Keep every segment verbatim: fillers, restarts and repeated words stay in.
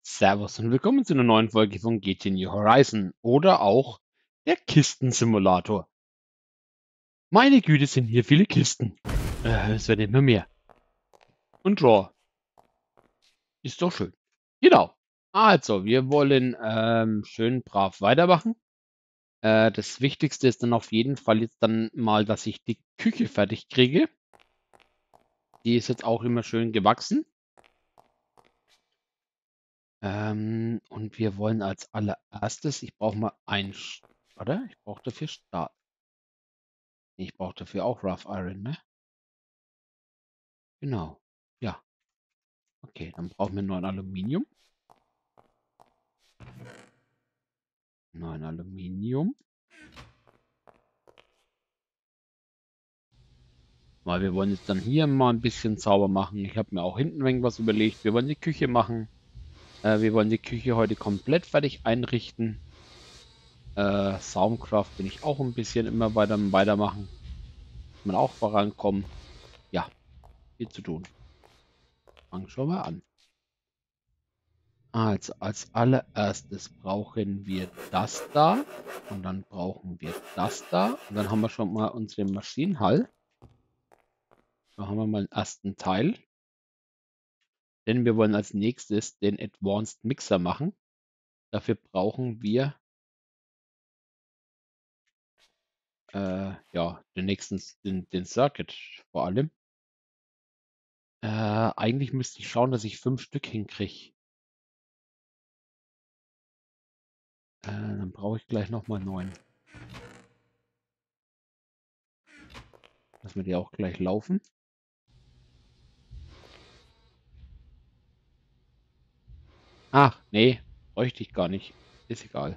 Servus und willkommen zu einer neuen Folge von G T New Horizon oder auch der Kistensimulator. Meine Güte, sind hier viele Kisten. Äh, es werden immer mehr. Und Draw. Ist doch schön. Genau. Also, wir wollen ähm, schön brav weitermachen. Äh, das Wichtigste ist dann auf jeden Fall jetzt dann mal, dass ich die Küche fertig kriege. Die ist jetzt auch immer schön gewachsen. Ähm, und wir wollen als allererstes, ich brauche mal ein, oder? Ich brauche dafür Stahl. Ich brauche dafür auch Rough Iron, ne? Genau. Ja, okay, dann brauchen wir neun Aluminium. neun Aluminium. Weil wir wollen jetzt dann hier mal ein bisschen sauber machen. Ich habe mir auch hinten irgendwas überlegt. Wir wollen die Küche machen. Äh, wir wollen die Küche heute komplett fertig einrichten. Äh, Soundcraft bin ich auch ein bisschen immer weiter weitermachen. Dass wir auch vorankommen. Ja, viel zu tun. Fangen schon mal an. Also, als allererstes brauchen wir das da. Und dann brauchen wir das da. Und dann haben wir schon mal unseren Maschinenhall. Da haben wir mal den ersten Teil. Denn wir wollen als nächstes den Advanced Mixer machen. Dafür brauchen wir äh, ja, den nächsten, den, den Circuit vor allem. Äh, eigentlich müsste ich schauen, dass ich fünf Stück hinkriege. Äh, dann brauche ich gleich nochmal neun. Lassen wir die auch gleich laufen. Ach, nee, bräuchte ich gar nicht. Ist egal.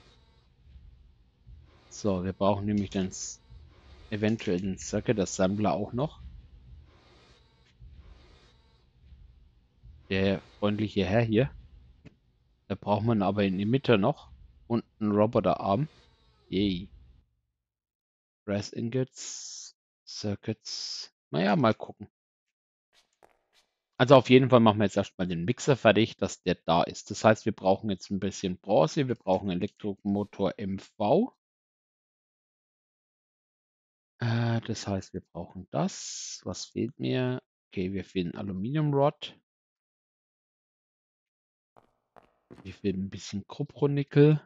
So, wir brauchen nämlich dann eventuell den Circuit Assembler auch noch. Der freundliche Herr hier. Da braucht man aber in der Mitte noch. Und einen Roboterarm. Yay. Brass Ingots, Circuits. Naja, mal gucken. Also auf jeden Fall machen wir jetzt erstmal den Mixer fertig, dass der da ist. Das heißt, wir brauchen jetzt ein bisschen Bronze, wir brauchen Elektromotor M V. Äh, das heißt, wir brauchen das. Was fehlt mir? Okay, wir fehlen Aluminium Rod. Wir fehlen ein bisschen Kupfernickel.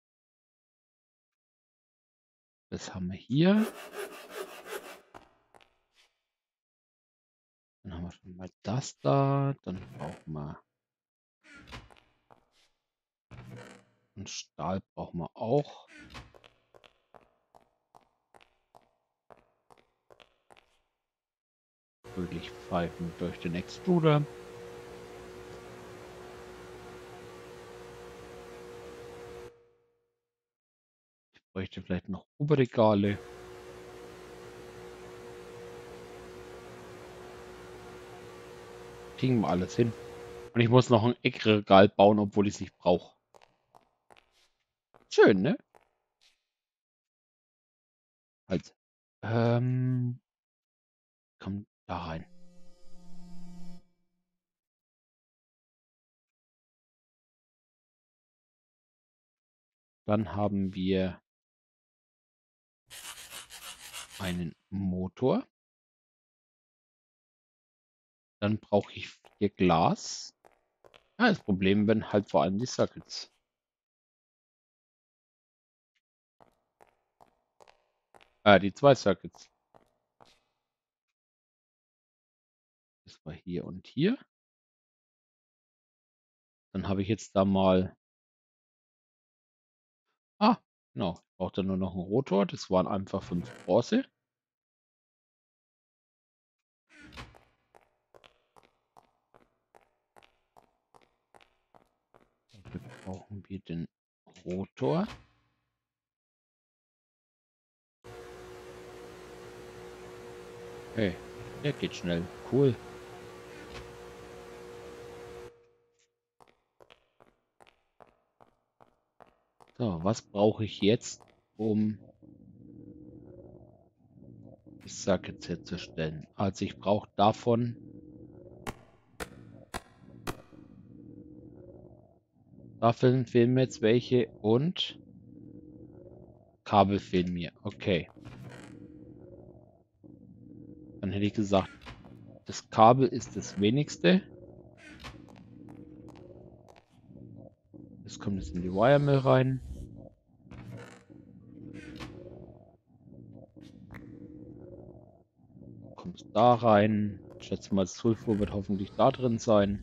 Das haben wir hier. Dann haben wir schon mal das da. Dann brauchen wir und Stahl brauchen wir auch. Fröhlich pfeifen durch den Extruder. Ich bräuchte vielleicht noch Oberregale. Kriegen wir alles hin. Und ich muss noch ein Eckregal bauen, obwohl ich es nicht brauche. Schön, ne? Halt. Ähm, komm da rein. Dann haben wir einen Motor. Dann brauche ich vier Glas. Ah, das Problem werden halt vor allem die Circuits. Äh, die zwei Circuits. Das war hier und hier. Dann habe ich jetzt da mal. Ah, genau. Ich brauchte nur noch einen Rotor. Das waren einfach fünf Bronze. Dafür brauchen wir den Rotor. Hey, der geht schnell. Cool. So, was brauche ich jetzt, um die Circuits herzustellen? Also ich brauche davon Staffeln fehlen mir jetzt welche und Kabel fehlen mir. Okay. Dann hätte ich gesagt, das Kabel ist das wenigste. Das kommt jetzt in die Wiremill rein. Kommt da rein. Ich schätze mal, das Sulfur wird hoffentlich da drin sein.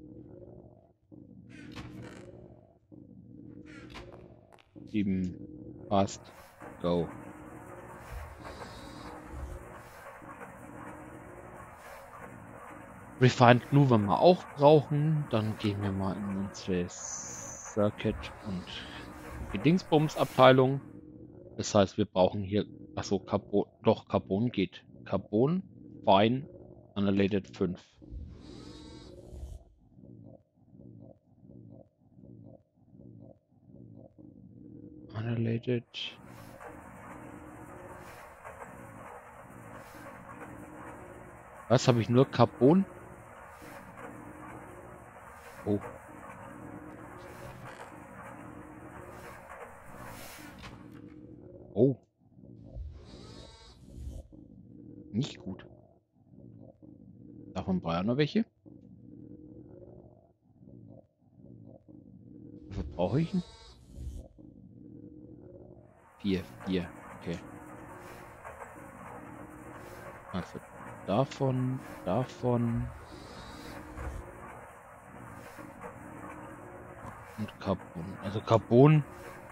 Sieben. Passt. Go. Refined Glue werden wir auch brauchen. Dann gehen wir mal in unsere Circuit und Dingsbums Abteilung. Das heißt, wir brauchen hier, achso, Carbon, doch, Carbon geht. Carbon, Fine, Unrelated fünf. Unrelated. Was habe ich nur? Carbon? Oh. Oh. Nicht gut. Davon brauche ich noch welche. Wofür brauche ich ihn? Vier, vier. Okay. Also davon, davon. Und Carbon. Also Carbon.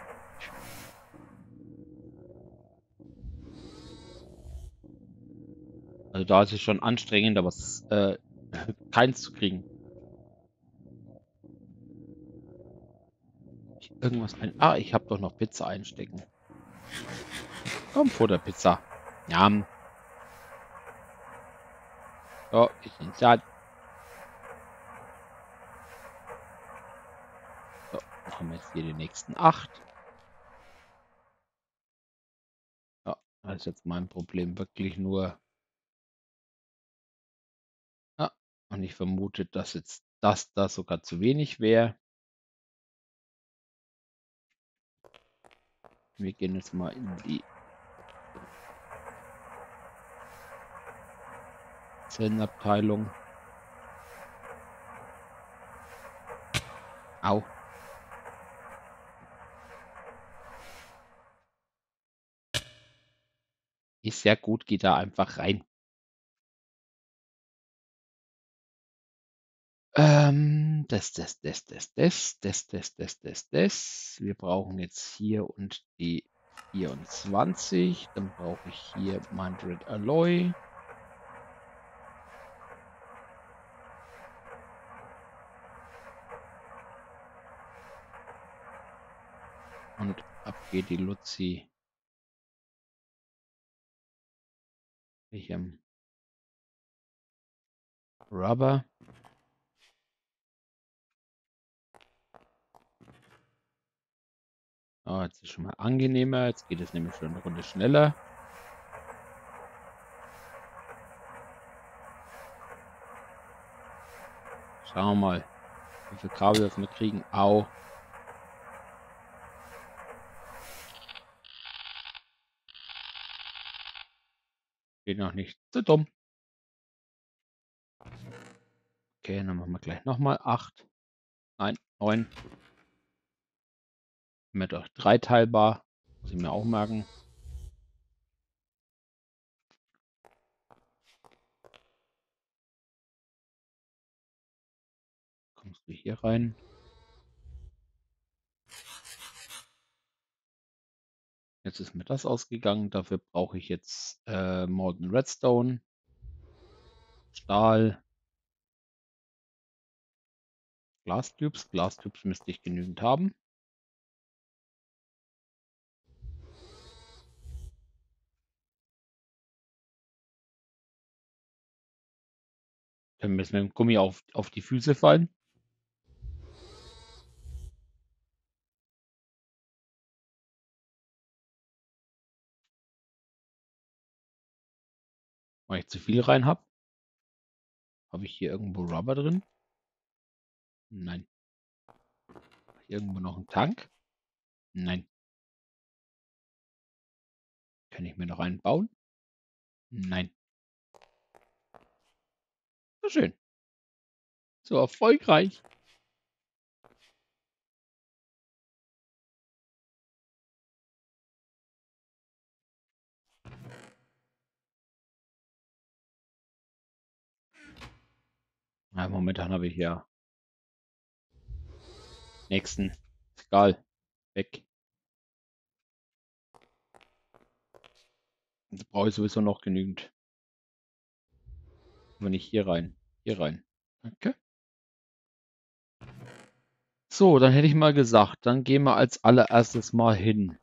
Also da ist es schon anstrengend, aber es, äh, keins zu kriegen. Ich, irgendwas ein. Ah, ich habe doch noch Pizza einstecken. Komm vor der Pizza. Ja. So, ich bin satt. So, haben wir jetzt hier die nächsten acht. Ja, das ist jetzt mein Problem wirklich nur. Ja, und ich vermute, dass jetzt das da sogar zu wenig wäre. Wir gehen jetzt mal in die Zellenabteilung. Au. Ist sehr gut, geht da einfach rein. Ähm, das, das, das, das, das, das, das, das, das, das. Wir brauchen jetzt hier und die vierundzwanzig. Dann brauche ich hier hundert Alloy. Und ab geht die Luzi. Ich ähm, Rubber. Oh, jetzt ist schon mal angenehmer. Jetzt geht es nämlich schon eine Runde schneller. Schauen wir mal, wie viel Kabel wir kriegen. Au. Geht noch nicht. Zu dumm. Okay, dann machen wir gleich nochmal acht. Nein, neun. Mit euch drei teilbar. Muss ich mir auch merken. Kommst du hier rein? Jetzt ist mir das ausgegangen. Dafür brauche ich jetzt äh, Molten Redstone, Stahl, Glastubes. Glastubes müsste ich genügend haben. Dann müssen wir mit dem Gummi auf, auf die Füße fallen. Weil ich zu viel rein habe. Habe ich hier irgendwo Rubber drin? Nein. Hier irgendwo noch ein Tank? Nein. Kann ich mir noch einen bauen? Nein. So schön. So erfolgreich. Ja, momentan habe ich ja nächsten. Egal. Weg. Da brauche ich sowieso noch genügend. Aber nicht hier rein. Hier rein. Okay. So, dann hätte ich mal gesagt, dann gehen wir als allererstes mal hin.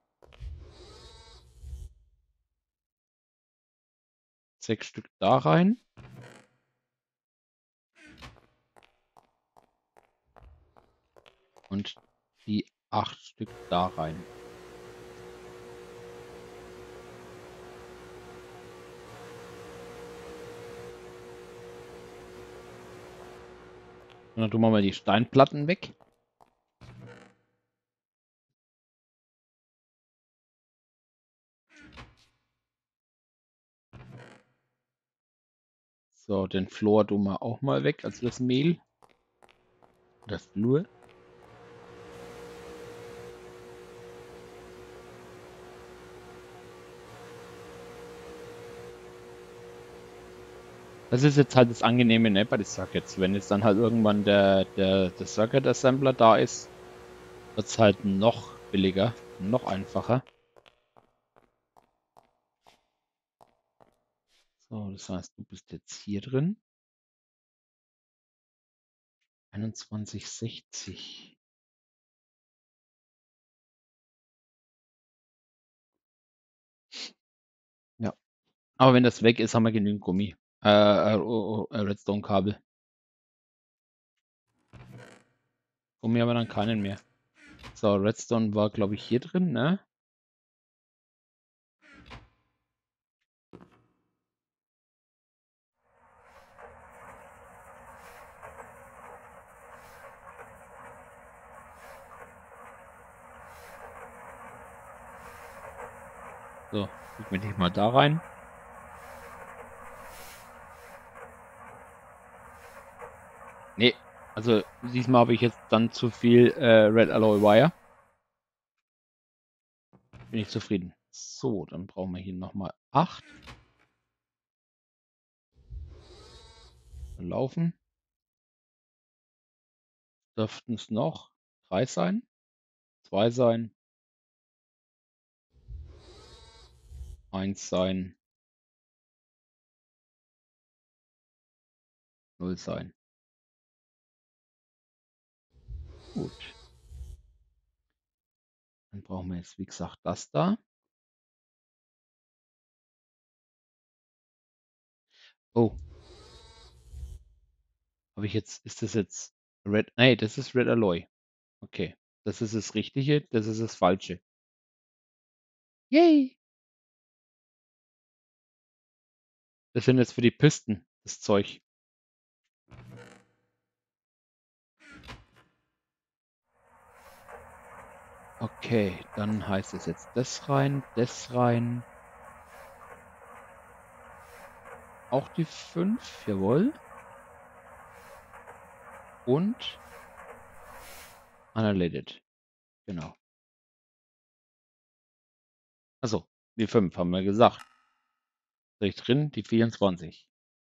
Sechs Stück da rein. Und die acht Stück da rein. Und dann tun wir mal die Steinplatten weg. So, den Flor tun wir auch mal weg, also das Mehl. Das Flur. Das ist jetzt halt das Angenehme, ne, bei den Circuits. Wenn jetzt dann halt irgendwann der, der, der Circuit Assembler da ist, wird es halt noch billiger, noch einfacher. So, das heißt, du bist jetzt hier drin. einundzwanzig sechzig. Ja. Aber wenn das weg ist, haben wir genügend Gummi. Äh, äh, oh, oh, äh, Redstone-Kabel. Gummi haben wir dann keinen mehr. So, Redstone war, glaube ich, hier drin, ne? So, gucken wir dich mal da rein. Nee, also diesmal habe ich jetzt dann zu viel äh, Red Alloy Wire. Bin ich zufrieden. So, dann brauchen wir hier nochmal acht. Laufen. Dürften es noch drei sein? Zwei sein. Eins sein. Null sein. Gut. Dann brauchen wir jetzt, wie gesagt, das da. Oh. Habe ich jetzt, ist das jetzt Red? Nee, das ist Red Alloy. Okay. Das ist das Richtige, das ist das Falsche. Yay! Das sind jetzt für die Pisten, das Zeug. Okay, dann heißt es jetzt das rein, das rein. Auch die fünf, jawohl. Und Unrelated. Genau. Also, die fünf haben wir gesagt. Sehe ich drin, die vierundzwanzig.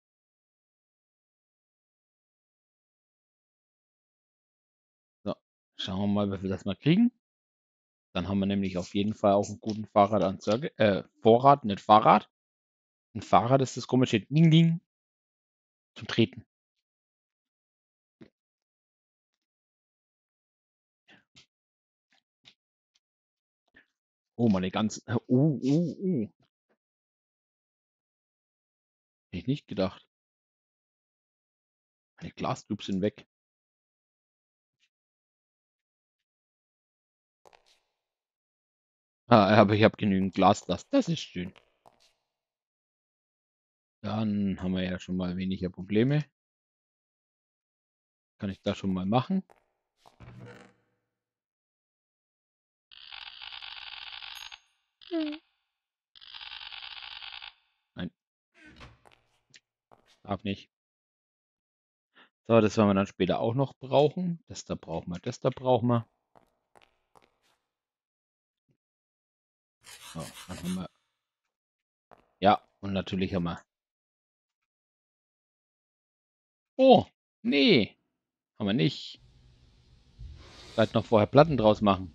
So, schauen wir mal, wie wir das mal kriegen. Dann haben wir nämlich auf jeden Fall auch einen guten Fahrrad an Circuit, äh, Vorrat, nicht Fahrrad. Ein Fahrrad ist das komische Ding Ding zum Treten. Oh, meine ganzen. Uh, uh, uh. Hätte ich nicht gedacht. Meine Glascubes sind weg. Ah, aber ich habe genügend Glas. Das, das ist schön. Dann haben wir ja schon mal weniger Probleme. Kann ich das schon mal machen. Darf nicht. So, das werden wir dann später auch noch brauchen. Das da brauchen wir, das da brauchen wir. So, dann haben wir. Ja, und natürlich haben wir. Oh, nee, haben wir nicht. Vielleicht noch vorher Platten draus machen.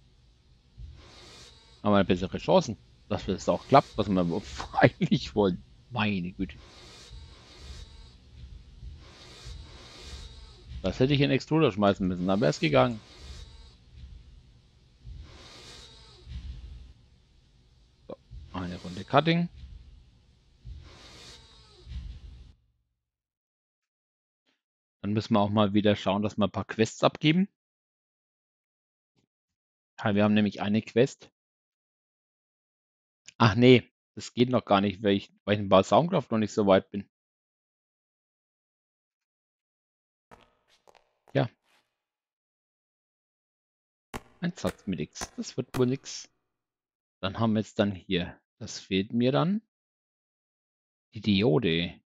Haben wir bessere Chancen, dass das auch klappt, was wir eigentlich wollen. Meine Güte. Das hätte ich in Extruder schmeißen müssen, dann wäre es gegangen. So, eine Runde Cutting. Dann müssen wir auch mal wieder schauen, dass wir ein paar Quests abgeben. Ja, wir haben nämlich eine Quest. Ach nee, das geht noch gar nicht, weil ich, weil ich bei Soundcraft noch nicht so weit bin. Ja. Ein sagt mir nichts. Das wird wohl nichts. Dann haben wir jetzt dann hier. Das fehlt mir dann. Die Diode.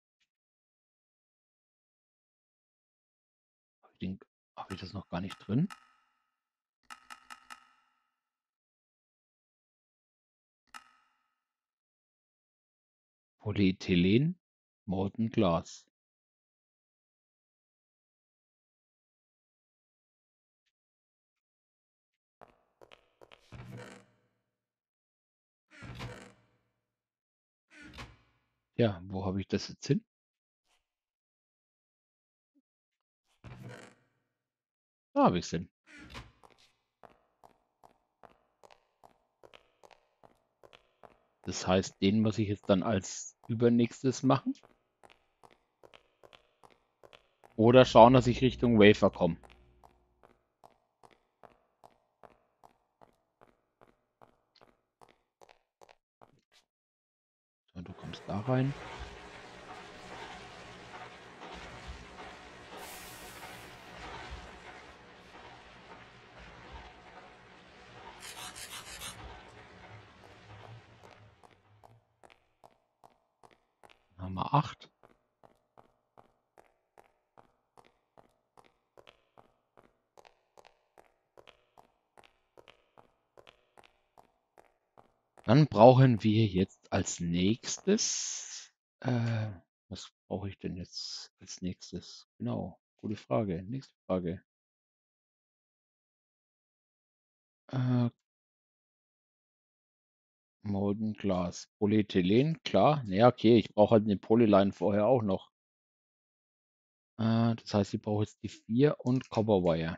Habe ich das noch gar nicht drin? Polyethylen, Molten Glas. Ja, wo habe ich das jetzt hin? Da habe ich es hin. Das heißt, den muss ich jetzt dann als übernächstes machen. Oder schauen, dass ich Richtung Wafer komme. So, du kommst da rein. Dann haben wir acht. Dann brauchen wir jetzt als nächstes. Äh, was brauche ich denn jetzt als nächstes? Genau, gute Frage. Nächste Frage. Äh, Molten Glas. Polyethylen, klar. Ja, okay, ich brauche halt eine Polyline vorher auch noch. Äh, das heißt, ich brauche jetzt die vier und Copperwire.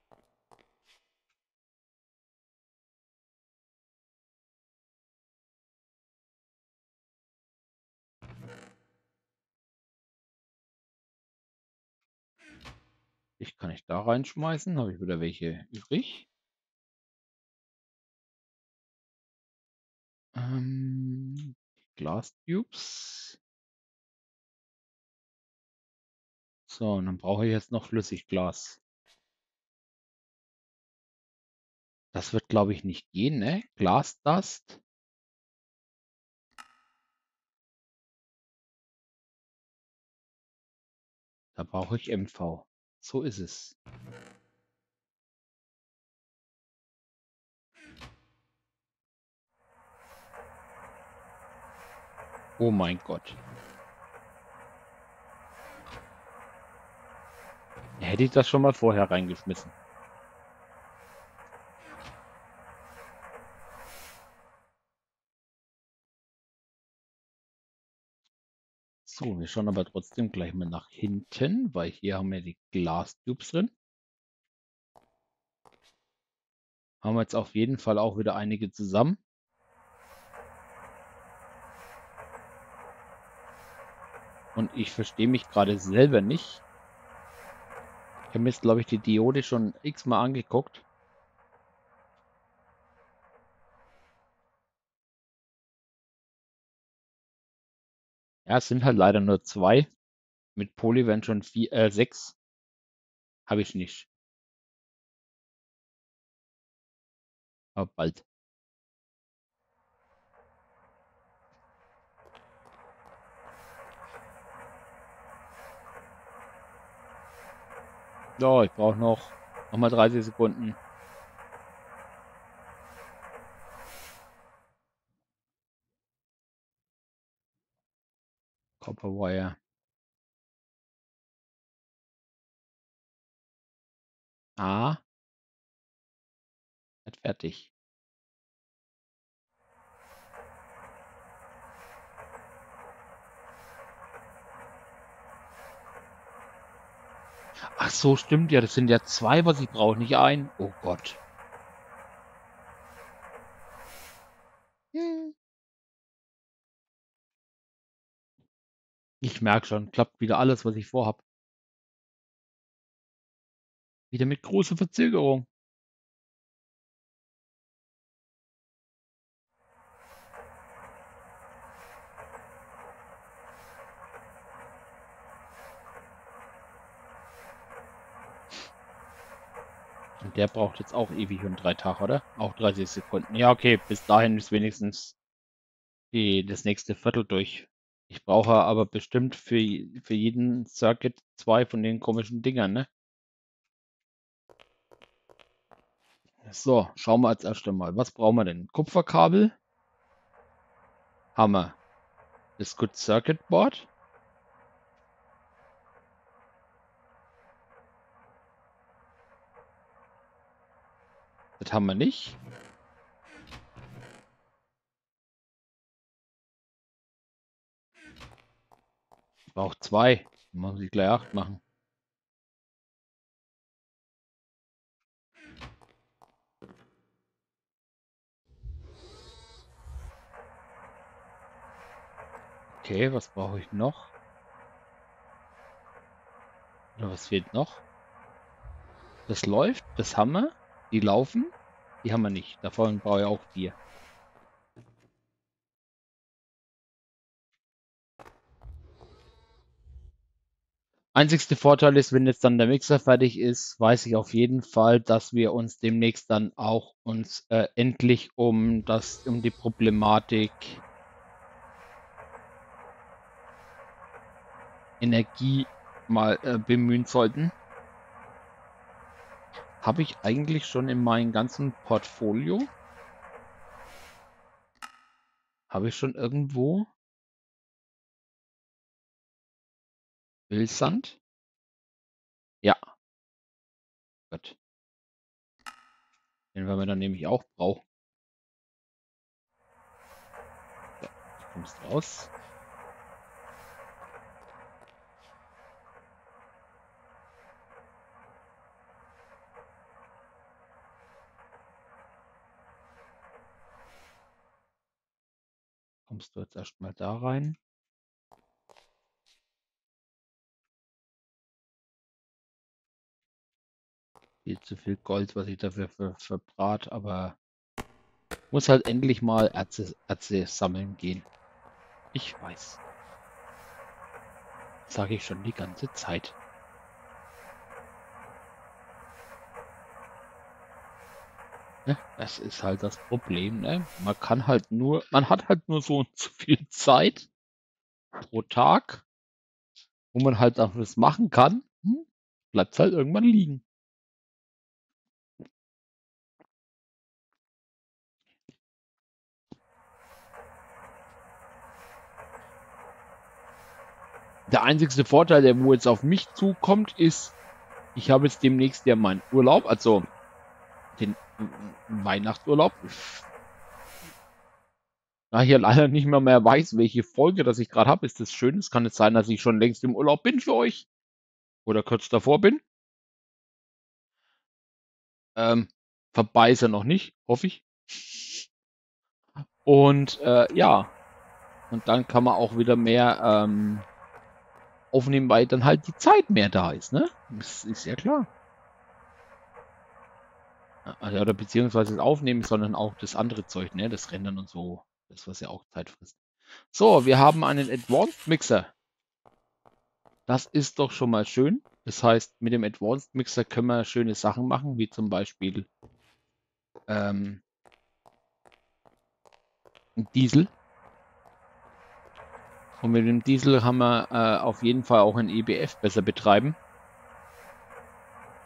Ich kann ich da reinschmeißen. Habe ich wieder welche übrig? Ähm, Glastubes. So, und dann brauche ich jetzt noch Flüssigglas. Das wird, glaube ich, nicht gehen, ne? Glasdust. Da brauche ich M V. So ist es. Oh mein Gott. Hätte ich das schon mal vorher reingeschmissen. So, wir schauen aber trotzdem gleich mal nach hinten, weil hier haben wir die Glastubes drin. Haben wir jetzt auf jeden Fall auch wieder einige zusammen. Und ich verstehe mich gerade selber nicht. Ich habe mir jetzt, glaube ich, die Diode schon x-mal angeguckt. Ja, es sind halt leider nur zwei. Mit Poly wären schon vier, äh, sechs. Habe ich nicht. Aber bald. So, ich brauche noch, noch mal dreißig Sekunden. Copperwire. Ah, nicht fertig. Ach so, stimmt ja. Das sind ja zwei, was ich brauche, nicht ein. Oh Gott. Hm. Ich merke schon, klappt wieder alles, was ich vorhab. Wieder mit großer Verzögerung. Und der braucht jetzt auch ewig und drei Tage, oder? Auch dreißig Sekunden. Ja, okay, bis dahin ist wenigstens die, das nächste Viertel durch. Ich brauche aber bestimmt für, für jeden Circuit zwei von den komischen Dingern, ne? So, schauen wir als erstes mal. Was brauchen wir denn? Kupferkabel. Haben wir. Das Good Circuit Board. Das haben wir nicht. Ich brauche zwei. Dann muss ich gleich acht machen. Okay, was brauche ich noch? Oder was fehlt noch? Das läuft, das haben wir. Die laufen. Die haben wir nicht. Davon brauche ich auch vier. Einzigste Vorteil ist, wenn jetzt dann der Mixer fertig ist, weiß ich auf jeden Fall, dass wir uns demnächst dann auch uns äh, endlich um das, um die Problematik Energie mal äh, bemühen sollten. Habe ich eigentlich schon in meinem ganzen Portfolio? Habe ich schon irgendwo Ölsand? Ja, gut. Den werden wir dann nämlich auch brauchen. So, du kommst raus. Kommst du jetzt erstmal da rein. Viel zu viel Gold, was ich dafür ver verbrat, aber muss halt endlich mal Erze, Erze sammeln gehen. Ich weiß. Sage ich schon die ganze Zeit. Ne? Das ist halt das Problem, ne? Man kann halt nur, man hat halt nur so und so viel Zeit pro Tag, wo man halt auch was machen kann. Hm? Bleibt halt irgendwann liegen. Der einzigste Vorteil, der wo jetzt auf mich zukommt, ist, ich habe jetzt demnächst ja meinen Urlaub, also den Weihnachtsurlaub. Da ich ja leider nicht mehr mehr weiß, welche Folge das ich gerade habe, ist das schön. Es kann jetzt sein, dass ich schon längst im Urlaub bin für euch oder kurz davor bin. Ähm, vorbei ist er noch nicht, hoffe ich. Und äh, ja, und dann kann man auch wieder mehr ähm, aufnehmen, weil dann halt die Zeit mehr da ist, ne? Das ist ja klar. Also, oder beziehungsweise das Aufnehmen, sondern auch das andere Zeug, ne? Das Rendern und so. Das, was ja auch Zeit frisst. So, wir haben einen Advanced Mixer. Das ist doch schon mal schön. Das heißt, mit dem Advanced Mixer können wir schöne Sachen machen, wie zum Beispiel ähm, ein Diesel. Und mit dem Diesel haben wir äh, auf jeden Fall auch ein E B F besser betreiben.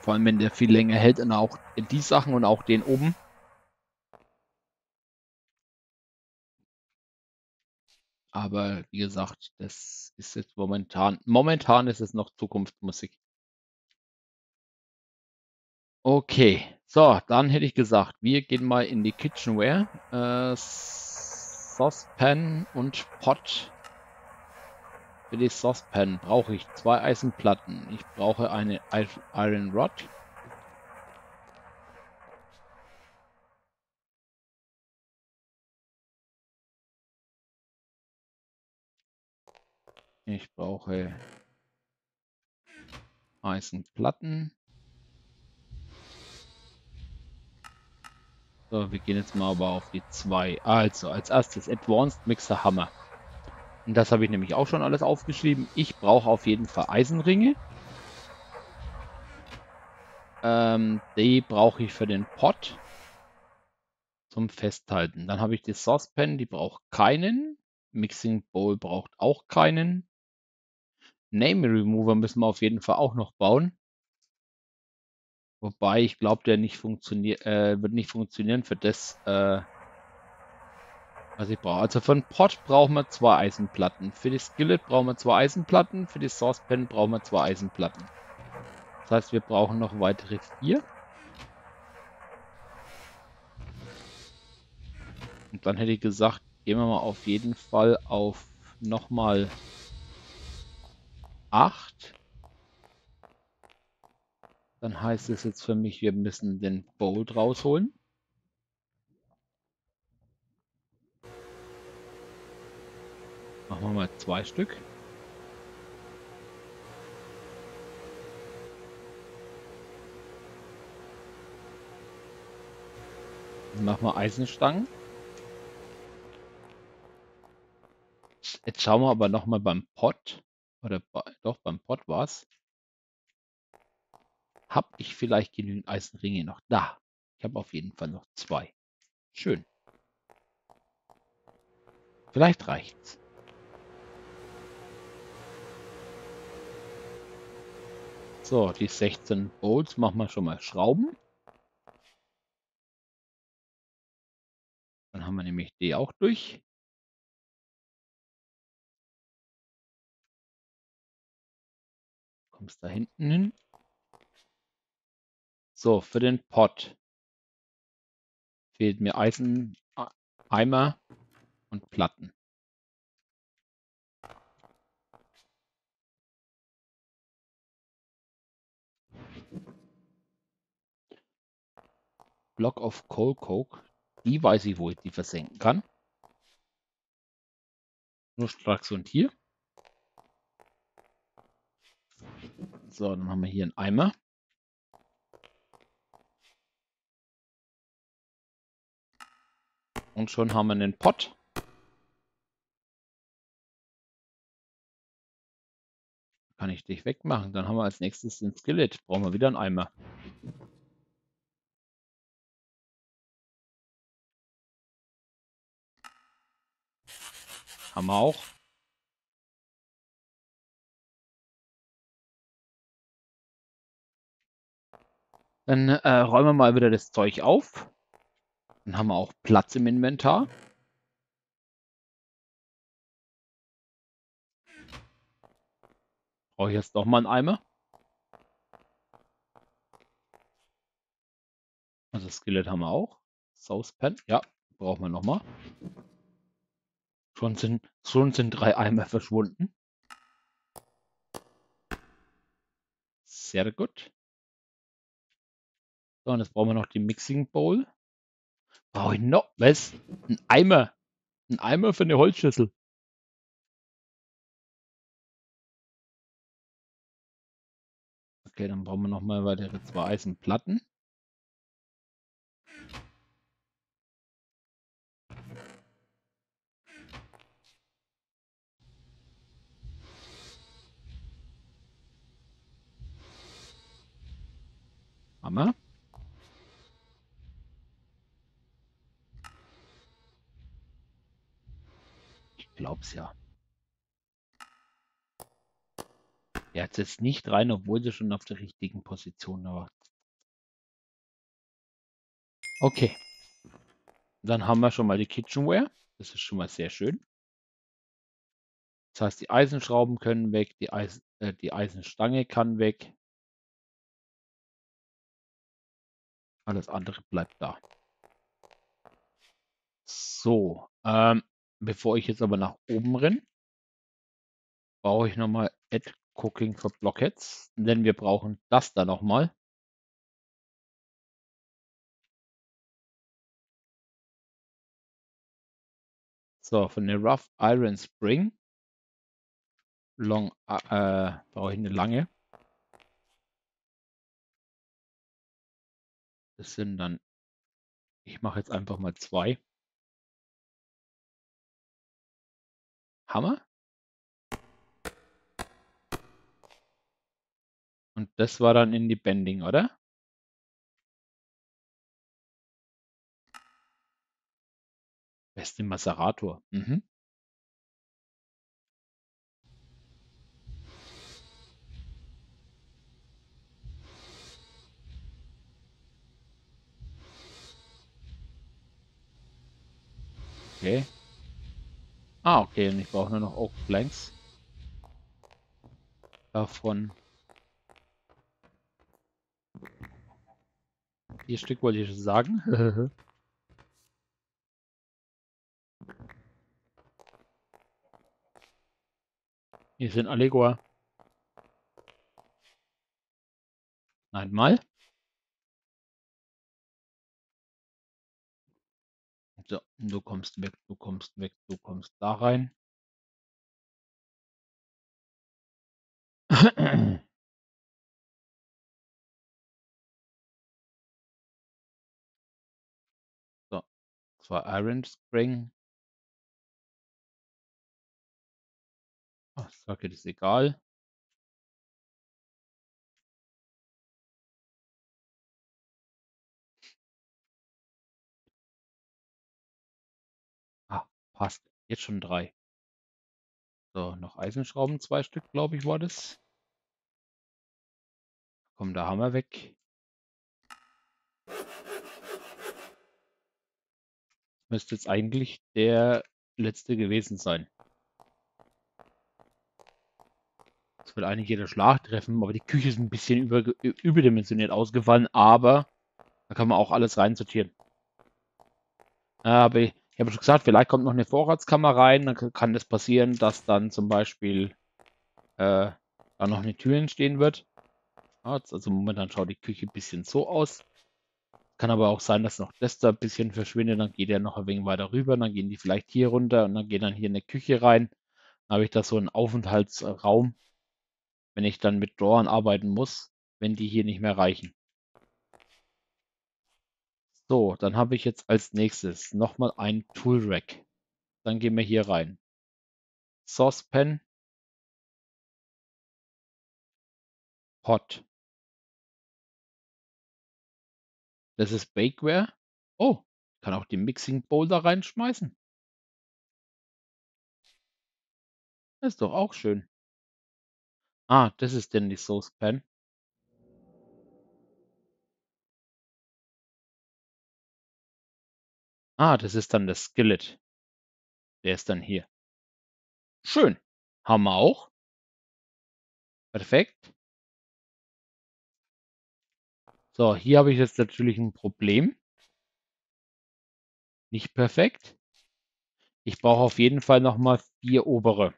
Vor allem, wenn der viel länger hält und auch die Sachen und auch den oben. Aber wie gesagt, das ist jetzt momentan, momentan ist es noch Zukunftsmusik. Okay, so, dann hätte ich gesagt, wir gehen mal in die Kitchenware. Äh, Saucepan und Pot. Für die Saucepan brauche ich zwei Eisenplatten. Ich brauche eine Iron Rod. Ich brauche Eisenplatten. So, wir gehen jetzt mal aber auf die zwei. Also, als erstes Advanced Mixer Hammer. Und das habe ich nämlich auch schon alles aufgeschrieben. Ich brauche auf jeden Fall Eisenringe. Ähm, die brauche ich für den Pot zum Festhalten. Dann habe ich die Saucepan, die braucht keinen. Mixing Bowl braucht auch keinen. Name Remover müssen wir auf jeden Fall auch noch bauen. Wobei ich glaube, der nicht funktioniert, äh, wird nicht funktionieren für das, äh, was ich brauche. Also für den Pot brauchen wir zwei Eisenplatten. Für die Skillet brauchen wir zwei Eisenplatten. Für die Saucepan brauchen wir zwei Eisenplatten. Das heißt, wir brauchen noch weitere vier. Und dann hätte ich gesagt, gehen wir mal auf jeden Fall auf nochmal acht. Dann heißt es jetzt für mich, wir müssen den Bowl rausholen. Machen wir mal zwei Stück. Dann machen wir Eisenstangen. Jetzt schauen wir aber nochmal beim Pot. Oder bei, doch, beim Pot war es. Habe ich vielleicht genügend Eisenringe noch? Da. Ich habe auf jeden Fall noch zwei. Schön. Vielleicht reicht's. So, die sechzehn Bolts machen wir schon mal Schrauben. Dann haben wir nämlich die auch durch. Kommst da hinten hin. So, für den Pot fehlt mir Eisen, Eimer und Platten. Block of Coal Coke. Die weiß ich, wo ich die versenken kann. Nur Stracks und hier. So, dann haben wir hier einen Eimer. Und schon haben wir einen Pot. Kann ich dich wegmachen. Dann haben wir als nächstes den Skillet. Brauchen wir wieder einen Eimer. Haben wir auch. Dann äh, räumen wir mal wieder das Zeug auf. Dann haben wir auch Platz im Inventar. Brauche ich jetzt noch mal einen Eimer. Also Skillet haben wir auch. Saucepan, ja, brauchen wir noch mal. Schon sind, schon sind drei Eimer verschwunden. Sehr gut. So, und jetzt brauchen wir noch die Mixing Bowl. Brauche ich noch was? Ein Eimer. Ein Eimer für eine Holzschüssel. Okay, dann brauchen wir noch mal weitere zwei Eisenplatten. Hammer. Ich glaub's ja. Er hat es jetzt nicht rein, obwohl sie schon auf der richtigen Position war. Okay, dann haben wir schon mal die Kitchenware. Das ist schon mal sehr schön. Das heißt, die Eisenschrauben können weg, die, Eisen, äh, die Eisenstange kann weg. Alles andere bleibt da. So, ähm, bevor ich jetzt aber nach oben renne, brauche ich nochmal Add Cooking for Blockheads, denn wir brauchen das da nochmal. So, von der Rough Iron Spring. Long, äh, brauche ich eine lange. Das sind dann, ich mache jetzt einfach mal zwei. Hammer. Und das war dann in die Bending, oder? Beste Macerator. Mhm. Okay. Ah, okay. Und ich brauche nur noch Oak Planks. Davon vier Stück wollte ich schon sagen. Hier sind Allegor. Einmal. So, du kommst weg, du kommst weg, du kommst da rein. So, zwei Iron Spring. Ach, Socket ist egal. Ah, passt. Jetzt schon drei. So, noch Eisenschrauben, zwei Stück, glaube ich, war das. Komm, da haben wir weg. Müsste jetzt eigentlich der letzte gewesen sein. Es wird eigentlich jeder Schlag treffen, aber die Küche ist ein bisschen über, überdimensioniert ausgefallen, aber da kann man auch alles reinsortieren. Aber ich, ich habe schon gesagt, vielleicht kommt noch eine Vorratskammer rein, dann kann das passieren, dass dann zum Beispiel äh, da noch eine Tür entstehen wird. Ja, also momentan schaut die Küche ein bisschen so aus. Kann aber auch sein, dass noch das da ein bisschen verschwindet, dann geht er noch ein wenig weiter rüber, dann gehen die vielleicht hier runter und dann geht dann hier in eine Küche rein. Dann habe ich da so einen Aufenthaltsraum, wenn ich dann mit Drawern arbeiten muss, wenn die hier nicht mehr reichen. So, dann habe ich jetzt als nächstes nochmal ein Tool Rack. Dann gehen wir hier rein. Saucepan, Pot. Das ist Bakeware. Oh, ich kann auch die Mixing Bowl da reinschmeißen. Das ist doch auch schön. Ah, das ist denn die Saucepan. Ah, das ist dann das Skillet. Der ist dann hier. Schön. Haben wir auch. Perfekt. So, hier habe ich jetzt natürlich ein Problem. Nicht perfekt. Ich brauche auf jeden Fall nochmal vier obere.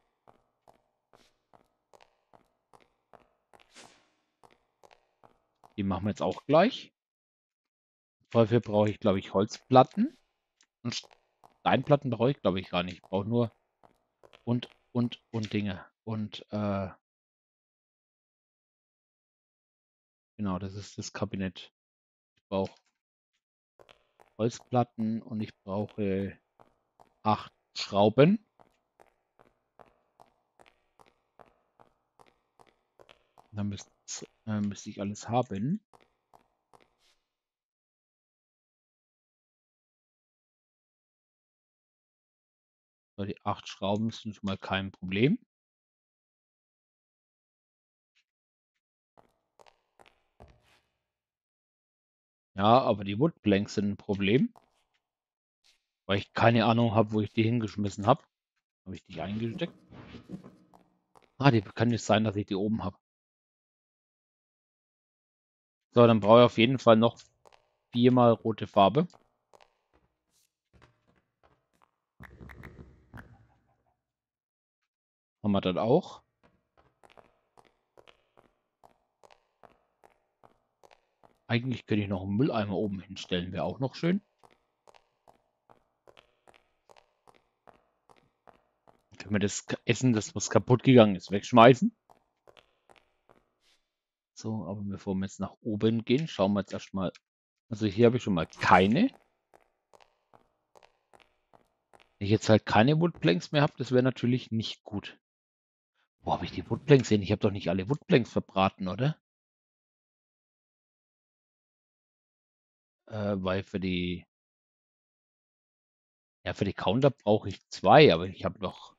Die machen wir jetzt auch gleich. Dafür brauche ich, glaube ich, Holzplatten. Und Steinplatten brauche ich, glaube ich, gar nicht. Ich brauche nur und, und, und Dinge. Und, äh, genau, das ist das Kabinett. Ich brauche Holzplatten und ich brauche acht Schrauben. Dann müsste, äh, müsste ich alles haben. So, die acht Schrauben sind schon mal kein Problem. Ja, aber die Woodplanks sind ein Problem, weil ich keine Ahnung habe, wo ich die hingeschmissen habe. Habe ich die eingesteckt? Ah, die kann nicht sein, dass ich die oben habe. So, dann brauche ich auf jeden Fall noch viermal rote Farbe. Haben wir das auch. Eigentlich könnte ich noch einen Mülleimer oben hinstellen, wäre auch noch schön. Können wir das Essen, das was kaputt gegangen ist, wegschmeißen? So, aber bevor wir jetzt nach oben gehen, schauen wir jetzt erstmal. Also hier habe ich schon mal keine. Wenn ich jetzt halt keine Woodplanks mehr habe, das wäre natürlich nicht gut. Wo habe ich die Woodplanks hin? Ich habe doch nicht alle Woodplanks verbraten, oder? Äh, weil für die, ja, für die Counter brauche ich zwei, aber ich habe doch,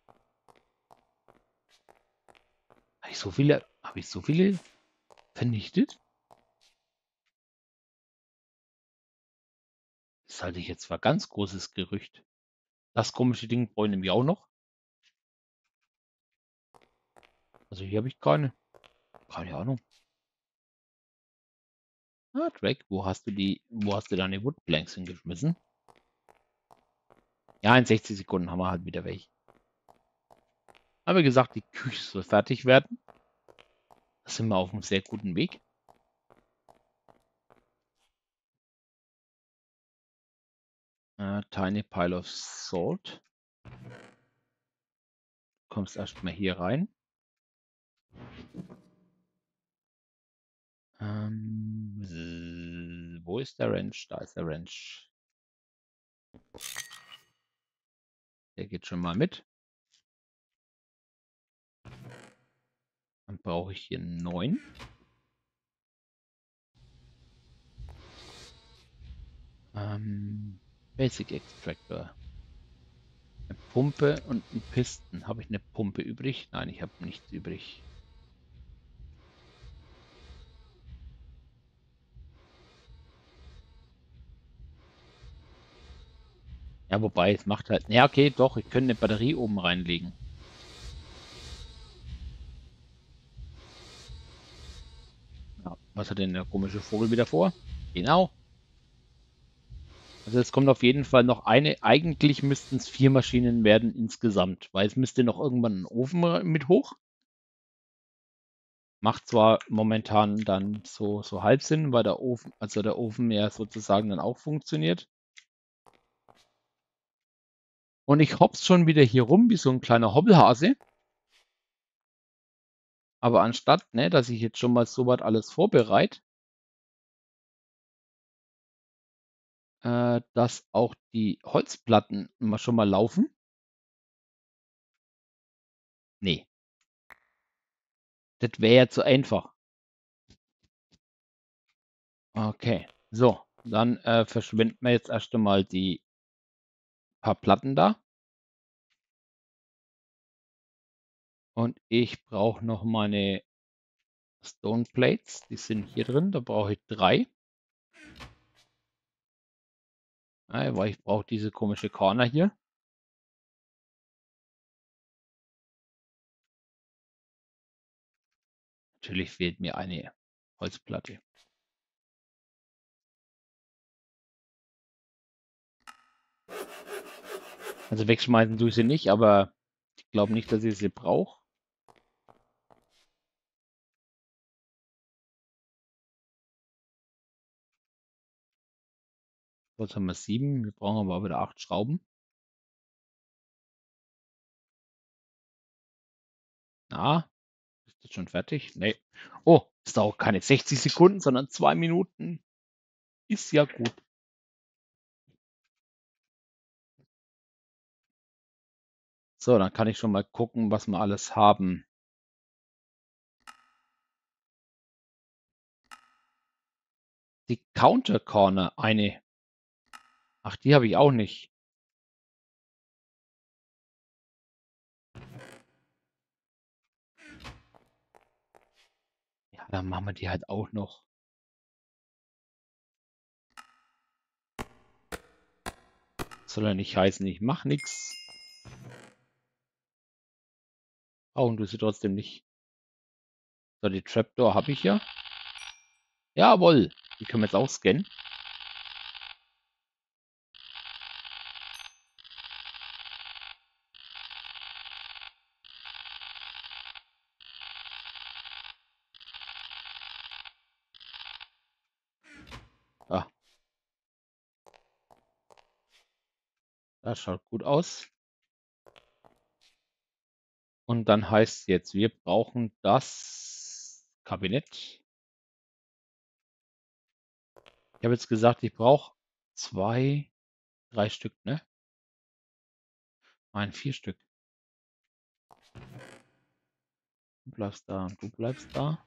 habe ich so viele, habe ich so viele vernichtet? Das halte ich jetzt für ein ganz großes Gerücht. Das komische Ding brauche ich nämlich auch noch. Also hier habe ich keine. Keine Ahnung. Ah, Drake, wo hast du die, wo hast du deine Woodplanks hingeschmissen? Ja, in sechzig Sekunden haben wir halt wieder welche. Aber wie gesagt, die Küche soll fertig werden. Da sind wir auf einem sehr guten Weg. Äh, tiny pile of salt. Kommst erstmal hier rein. Ähm, wo ist der Ranch? Da ist der Ranch. Der geht schon mal mit. Dann brauche ich hier neun. Ähm, Basic Extractor. Eine Pumpe und ein Piston. Habe ich eine Pumpe übrig? Nein, ich habe nichts übrig. Ja, wobei, es macht halt. Ja, okay, doch, ich könnte eine Batterie oben reinlegen. Ja, was hat denn der komische Vogel wieder vor? Genau. Also es kommt auf jeden Fall noch eine. Eigentlich müssten es vier Maschinen werden insgesamt, weil es müsste noch irgendwann ein Ofen mit hoch. Macht zwar momentan dann so, so halb Sinn, weil der Ofen, also der Ofen ja sozusagen dann auch funktioniert. Und ich hopp's schon wieder hier rum wie so ein kleiner Hobbelhase. Aber anstatt, ne, dass ich jetzt schon mal so weit alles vorbereite, äh, dass auch die Holzplatten mal schon mal laufen. Nee, das wäre ja zu einfach. Okay, so, dann äh, verschwinden wir jetzt erst einmal die paar Platten da. Und ich brauche noch meine Stone Plates. Die sind hier drin. Da brauche ich drei. Ja, weil ich brauche diese komische Corner hier. Natürlich fehlt mir eine Holzplatte. Also wegschmeißen tue ich sie nicht, aber ich glaube nicht, dass ich sie brauche. Jetzt haben wir sieben. Wir brauchen aber auch wieder acht Schrauben. Na, ist das schon fertig? Nee. Oh, es dauert keine sechzig Sekunden, sondern zwei Minuten. Ist ja gut. So, dann kann ich schon mal gucken, was wir alles haben. Die Counter Corner, eine. Ach, die habe ich auch nicht. Ja, dann machen wir die halt auch noch. soll ja nicht heißen, ich mache nichts. Brauchen du sie trotzdem nicht. So, die Trapdoor habe ich ja. Jawohl. Die können wir jetzt auch scannen. Ah, das schaut gut aus. Und dann heißt es jetzt, wir brauchen das Kabinett. Ich habe jetzt gesagt, ich brauche zwei, drei Stück, ne? Nein, vier Stück. Du bleibst da und du bleibst da.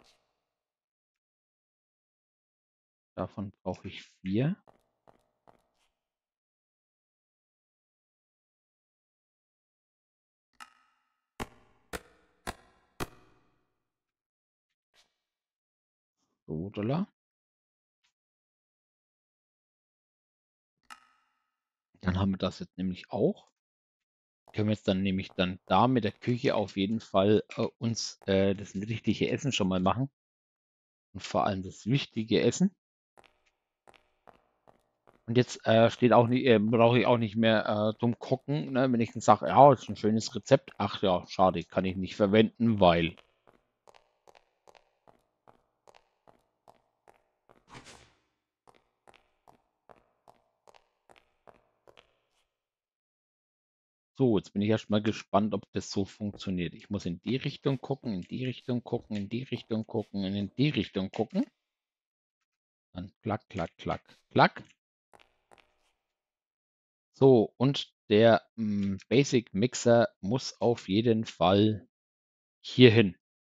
Davon brauche ich vier. So, Dollar. Dann haben wir das jetzt nämlich auch. Können wir jetzt dann nämlich dann da mit der Küche auf jeden Fall äh, uns äh, das richtige Essen schon mal machen. Und vor allem das wichtige Essen. Und jetzt äh, steht auch nicht, äh, brauche ich auch nicht mehr äh, drum gucken, ne? Wenn ich dann sage, ja, das ist ein schönes Rezept. Ach ja, schade, kann ich nicht verwenden, weil. So, jetzt bin ich erstmal gespannt, ob das so funktioniert. Ich muss in die Richtung gucken, in die Richtung gucken, in die Richtung gucken und in die Richtung gucken. Dann klack, klack, klack, klack. So, und der mh, Basic Mixer muss auf jeden Fall hier hin.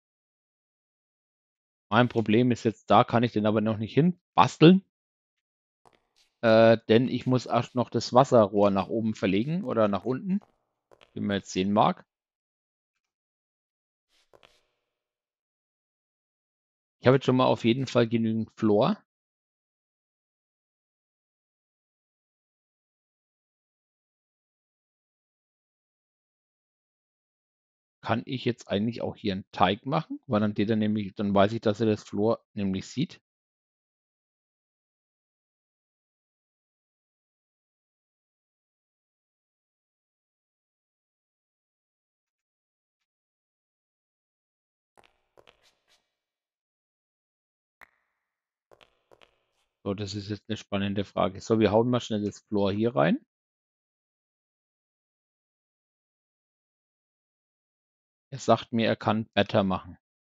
Mein Problem ist jetzt, da kann ich den aber noch nicht hin basteln, äh, denn ich muss erst noch das Wasserrohr nach oben verlegen oder nach unten, wie man jetzt sehen mag. Ich habe jetzt schon mal auf jeden Fall genügend Flor. Kann ich jetzt eigentlich auch hier einen Teig machen, weil dann geht er nämlich, dann weiß ich, dass er das Flor nämlich sieht. So, das ist jetzt eine spannende Frage. So, wir hauen mal schnell das Flor hier rein. Er sagt mir, er kann Better machen.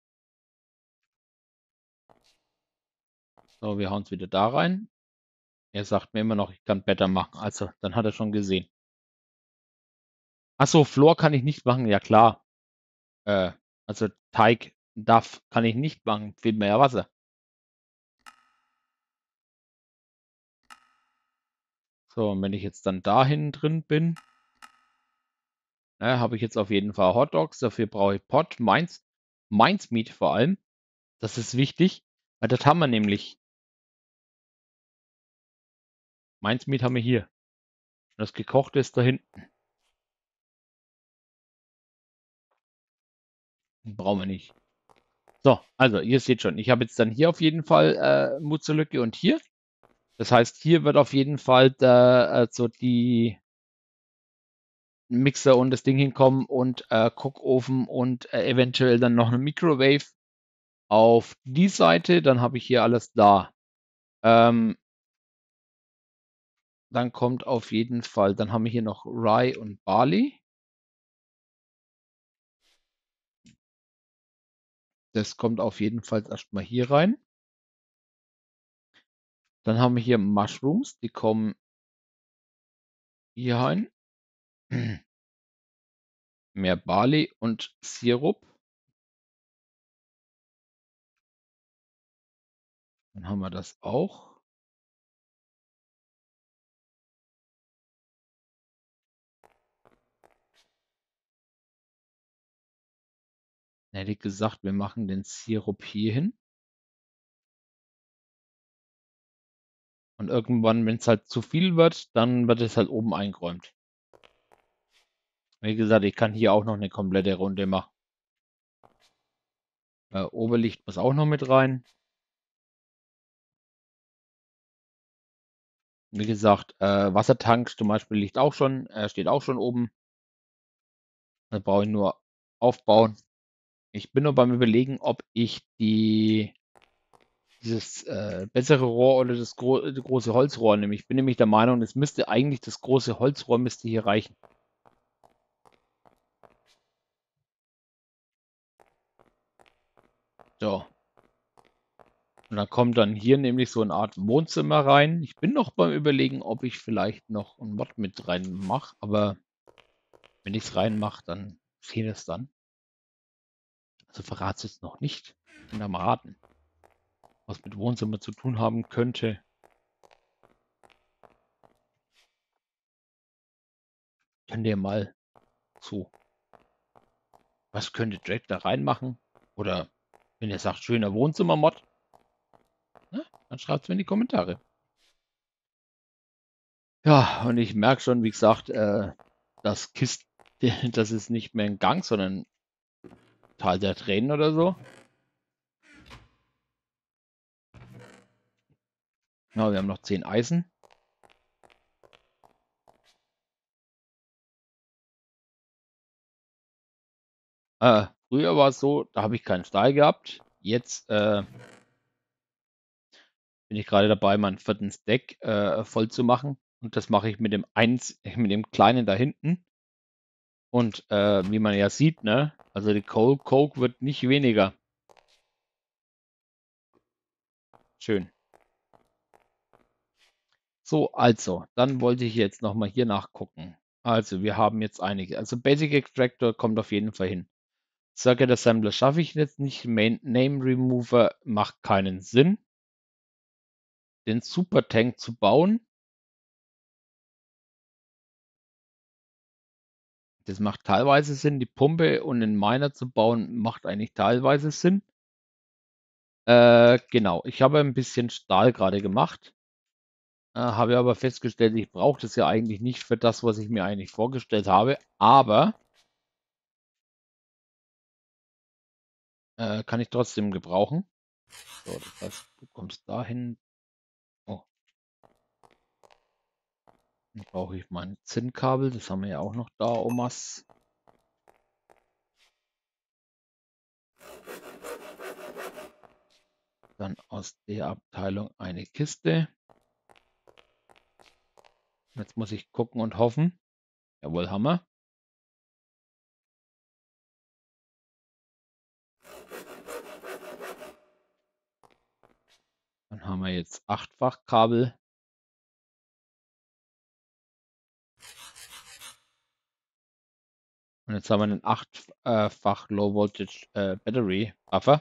So, wir hauen es wieder da rein. Er sagt mir immer noch, ich kann Better machen. Also, dann hat er schon gesehen. Achso, Flor kann ich nicht machen. Ja, klar. Äh, also Teig, Duff kann ich nicht machen. Fehlt mir ja Wasser. So, und wenn ich jetzt dann da hinten drin bin, ne, habe ich jetzt auf jeden Fall Hot Dogs. Dafür brauche ich Pot, Mainz, Mainz Meat vor allem. Das ist wichtig, weil das haben wir nämlich. Mainz Meat haben wir hier. Und das gekochte ist da hinten. Brauchen wir nicht. So, also ihr seht schon, ich habe jetzt dann hier auf jeden Fall äh, Mutzerlücke und hier. Das heißt, hier wird auf jeden Fall da, äh, so die Mixer und das Ding hinkommen und äh, Cookofen und äh, eventuell dann noch eine Microwave auf die Seite. Dann habe ich hier alles da. Ähm, dann kommt auf jeden Fall, dann haben wir hier noch Rye und Barley. Das kommt auf jeden Fall erstmal hier rein. Dann haben wir hier Mushrooms, die kommen hier rein. Mehr Barley und Sirup. Dann haben wir das auch. Hätte ich gesagt, wir machen den Sirup hier hin. Und irgendwann, wenn es halt zu viel wird, dann wird es halt oben eingeräumt. Wie gesagt, ich kann hier auch noch eine komplette Runde machen. Äh, Oberlicht muss auch noch mit rein. Wie gesagt, äh, Wassertank zum Beispiel liegt auch schon, äh, steht auch schon oben. Da brauche ich nur aufbauen. Ich bin nur beim Überlegen, ob ich die dieses äh, bessere Rohr oder das gro äh, große Holzrohr nehme. Ich bin nämlich der Meinung, es müsste eigentlich das große Holzrohr müsste hier reichen. So. Und dann kommt dann hier nämlich so eine Art Wohnzimmer rein. Ich bin noch beim Überlegen, ob ich vielleicht noch ein Mod mit rein mache, aber wenn ich es reinmache, dann sehen es dann. Also verrate es jetzt noch nicht. Ich bin am Raten, was mit Wohnzimmer zu tun haben könnte. Könnt ihr mal so, was könnte Drake da reinmachen? Oder wenn ihr sagt, schöner Wohnzimmer-Mod, ne, dann schreibt es mir in die Kommentare. Ja, und ich merke schon, wie gesagt, äh, das Kiste, das ist nicht mehr ein Gang, sondern Tal der Tränen oder so. Ja, wir haben noch zehn Eisen. Äh, früher war es so, da habe ich keinen Stahl gehabt. Jetzt äh, bin ich gerade dabei, meinen vierten Stack äh, voll zu machen. Und das mache ich mit dem eins, mit dem kleinen da hinten. Und äh, wie man ja sieht, ne, also die Coal Coke wird nicht weniger. Schön. So, also, dann wollte ich jetzt nochmal hier nachgucken. Also, wir haben jetzt einige. Also, Basic Extractor kommt auf jeden Fall hin. Circuit Assembler schaffe ich jetzt nicht. Main Name Remover macht keinen Sinn. Den Super Tank zu bauen, das macht teilweise Sinn. Die Pumpe und den Miner zu bauen, macht eigentlich teilweise Sinn. Äh, genau, ich habe ein bisschen Stahl gerade gemacht. Äh, habe aber festgestellt, ich brauche das ja eigentlich nicht für das, was ich mir eigentlich vorgestellt habe. Aber äh, kann ich trotzdem gebrauchen. So, das heißt, du kommst dahin. Oh, dann brauche ich mein Zinnkabel. Das haben wir ja auch noch da, Omas. Dann aus der Abteilung eine Kiste. Jetzt muss ich gucken und hoffen. Jawohl, haben wir. Dann haben wir jetzt achtfach Kabel. Und jetzt haben wir einen achtfach Low Voltage äh, Battery Buffer.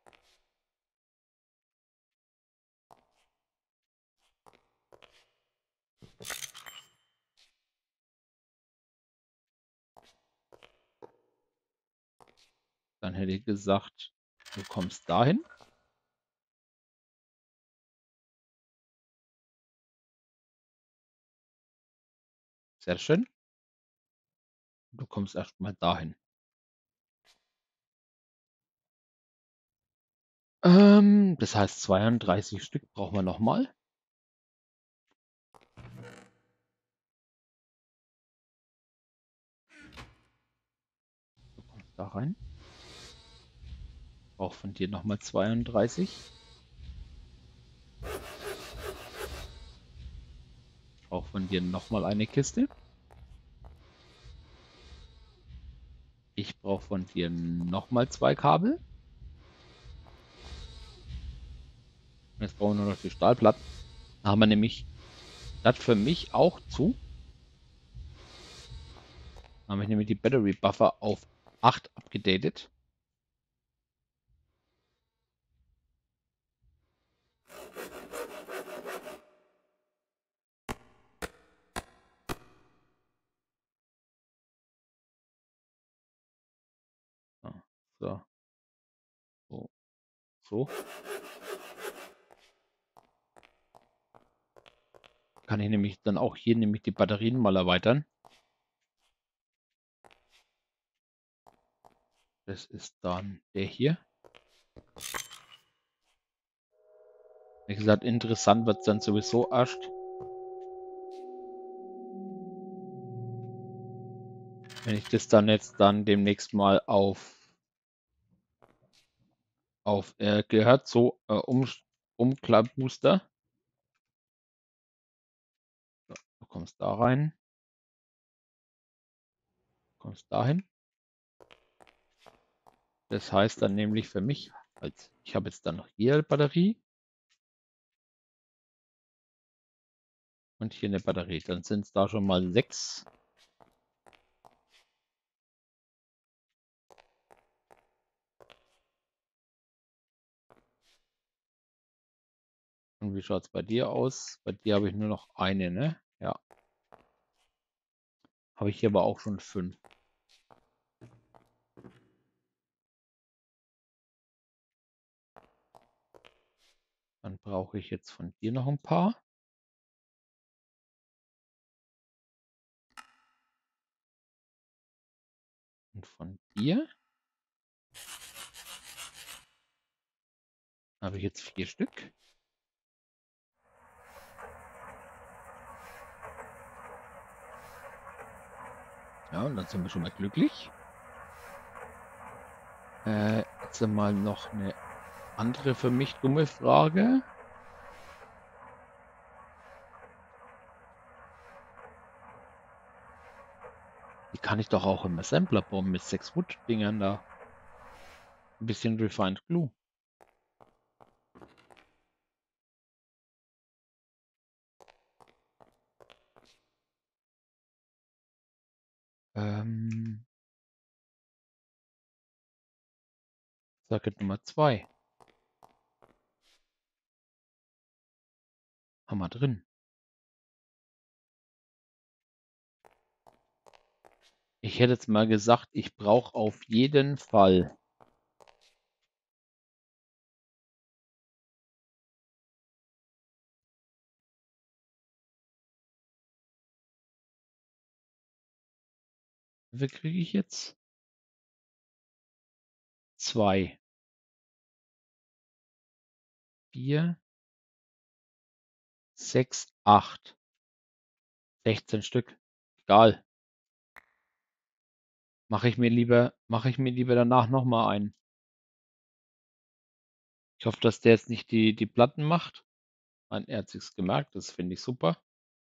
Dann hätte ich gesagt, du kommst dahin. Sehr schön. Du kommst erstmal dahin. Ähm, das heißt, zweiunddreißig Stück brauchen wir nochmal. Du kommst da rein. Ich brauche von dir nochmal zweiunddreißig. Ich brauche von dir nochmal eine Kiste. Ich brauche von dir nochmal zwei Kabel. Jetzt brauchen wir nur noch die Stahlplatten. Da haben wir nämlich das für mich auch zu. Da habe ich nämlich die Battery Buffer auf acht abgedatet. So, so, so. kann ich nämlich dann auch hier nämlich die Batterien mal erweitern. Das ist dann der hier. Wie gesagt, interessant wird es dann sowieso erst. Wenn ich das dann jetzt dann demnächst mal auf auf äh, gehört so äh, um Umklappbooster. So, du kommst da rein. Kommst dahin. Das heißt dann nämlich für mich, als ich habe jetzt dann noch hier eine Batterie. Und hier eine Batterie. Dann sind es da schon mal sechs. Und wie schaut es bei dir aus? Bei dir habe ich nur noch eine, ne? Ja. Habe ich hier aber auch schon fünf. Dann brauche ich jetzt von dir noch ein paar. Und von dir habe ich jetzt vier Stück. Ja, und dann sind wir schon mal glücklich. Äh, jetzt mal noch eine andere für mich dumme Frage. Die kann ich doch auch im Assembler bauen mit sechs Wood-Dingern da. Ein bisschen Refined Glue. Ähm, Circuit Nummer zwei. Haben wir drin. Ich hätte jetzt mal gesagt, ich brauche auf jeden Fall wie viel kriege ich jetzt? Zwei. Vier, sechs, acht. sechzehn Stück. Egal. Mache ich mir lieber, mache ich mir lieber danach nochmal einen. Ich hoffe, dass der jetzt nicht die, die Platten macht. Nein, er hat sich's gemerkt, das finde ich super.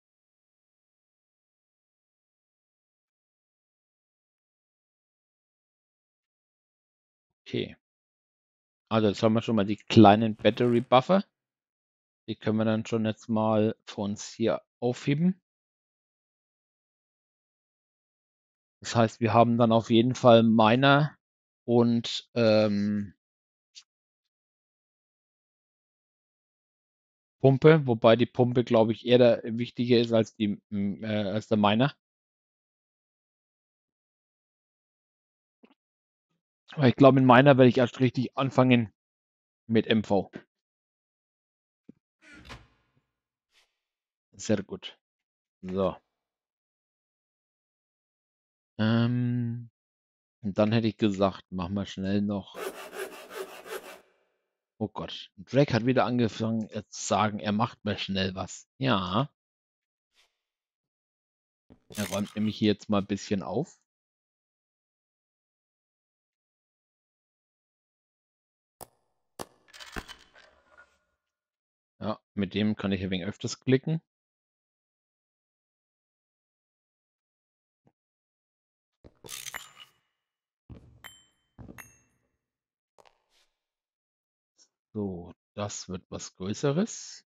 Okay. Also jetzt haben wir schon mal die kleinen Battery Buffer. Die können wir dann schon jetzt mal für uns hier aufheben. Das heißt, wir haben dann auf jeden Fall Miner und ähm, Pumpe, wobei die Pumpe, glaube ich, eher der, wichtiger ist als, die, äh, als der Miner. Aber ich glaube, in Miner werde ich erst richtig anfangen mit M V. Sehr gut. So. Ähm, und dann hätte ich gesagt, machen wir schnell noch. Oh Gott, Drake hat wieder angefangen äh, zu sagen, er macht mal schnell was. Ja. Er räumt nämlich hier jetzt mal ein bisschen auf. Ja, mit dem kann ich ein wenig öfters klicken. So, das wird was Größeres.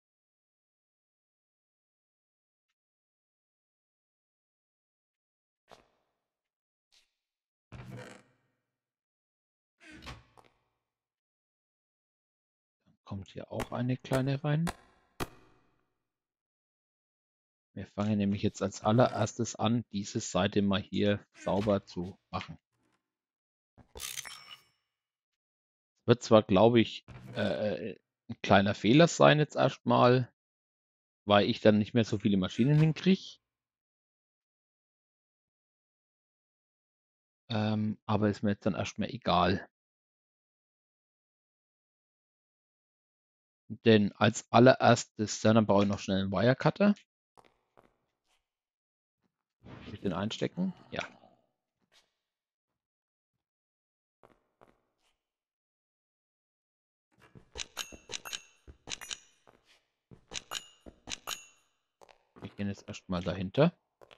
Kommt hier auch eine kleine rein. Wir fangen nämlich jetzt als allererstes an, diese Seite mal hier sauber zu machen. Wird zwar, glaube ich, äh, ein kleiner Fehler sein jetzt erstmal. weil ich dann nicht mehr so viele Maschinen hinkriege. Ähm, aber ist mir jetzt dann erstmal egal. Denn als allererstes, dann brauche ich noch schnell einen Wirecutter. Will ich den einstecken? Ja. Ich gehe jetzt erstmal dahinter.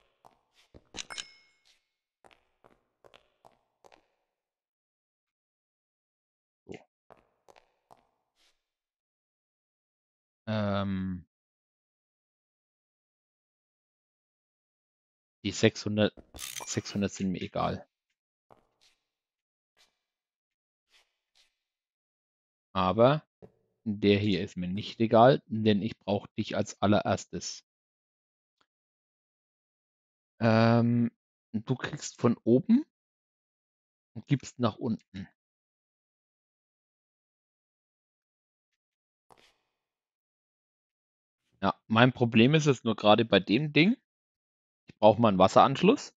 So. Ähm, die sechshundert, sechshundert sind mir egal. Aber der hier ist mir nicht egal, denn ich brauche dich als allererstes. Ähm, du kriegst von oben und gibst nach unten. Ja, mein Problem ist es nur gerade bei dem Ding. Ich brauche mal einen Wasseranschluss.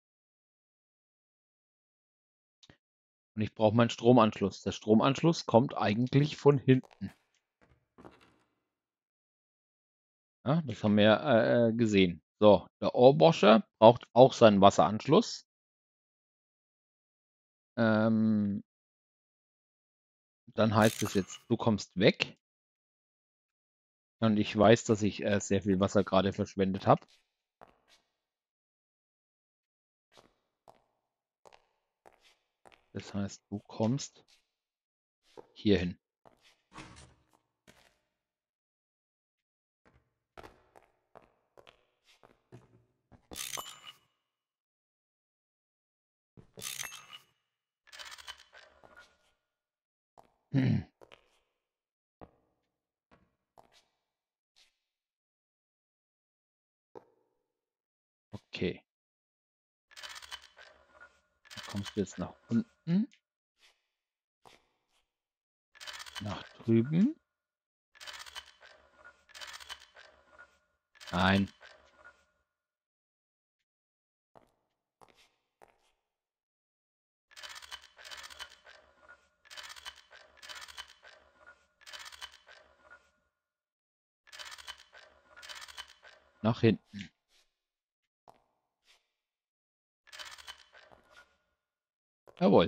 Und ich brauche meinen Stromanschluss. Der Stromanschluss kommt eigentlich von hinten. Ja, das haben wir äh, gesehen. So, der Ohrwasher braucht auch seinen Wasseranschluss. Ähm, dann heißt es jetzt, du kommst weg. Und ich weiß, dass ich äh, sehr viel Wasser gerade verschwendet habe. Das heißt, du kommst hier hin. Hm. Okay. Dann kommst du jetzt nach unten. Nach drüben. Nein. Nach hinten. Jawohl.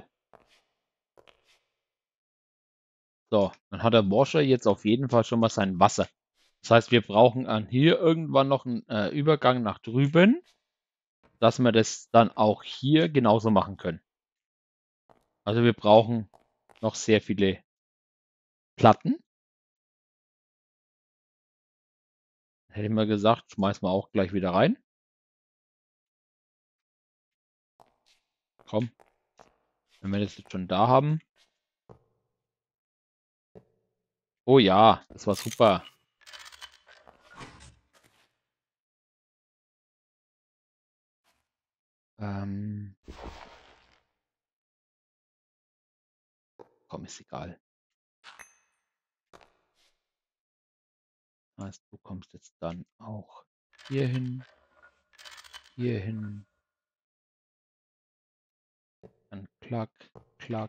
So, dann hat der Washer jetzt auf jeden Fall schon mal sein Wasser. Das heißt, wir brauchen an hier irgendwann noch einen äh, Übergang nach drüben, dass wir das dann auch hier genauso machen können. Also wir brauchen noch sehr viele Platten. Hätte ich mal gesagt, schmeißen wir auch gleich wieder rein. Komm, wenn wir das jetzt schon da haben. Oh ja, das war super. Ähm, komm, ist egal. Das heißt, du kommst jetzt dann auch hier hin, hier hin. Dann klack, klack,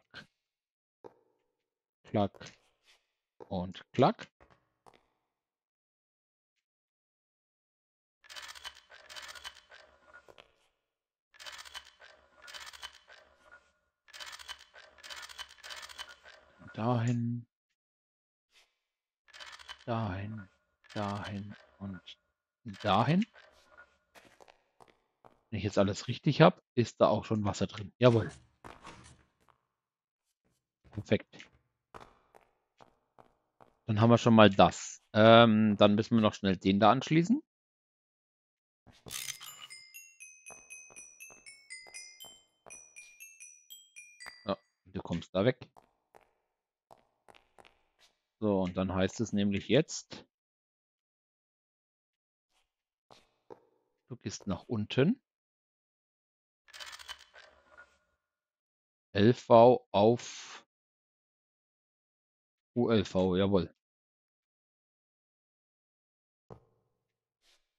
klack und klack. Dahin, dahin, dahin und dahin. Wenn ich jetzt alles richtig habe, ist da auch schon Wasser drin. Jawohl. Perfekt. Dann haben wir schon mal das. Ähm, dann müssen wir noch schnell den da anschließen. Ja, du kommst da weg. So, und dann heißt es nämlich jetzt, du gehst nach unten. L V auf U L V, jawohl.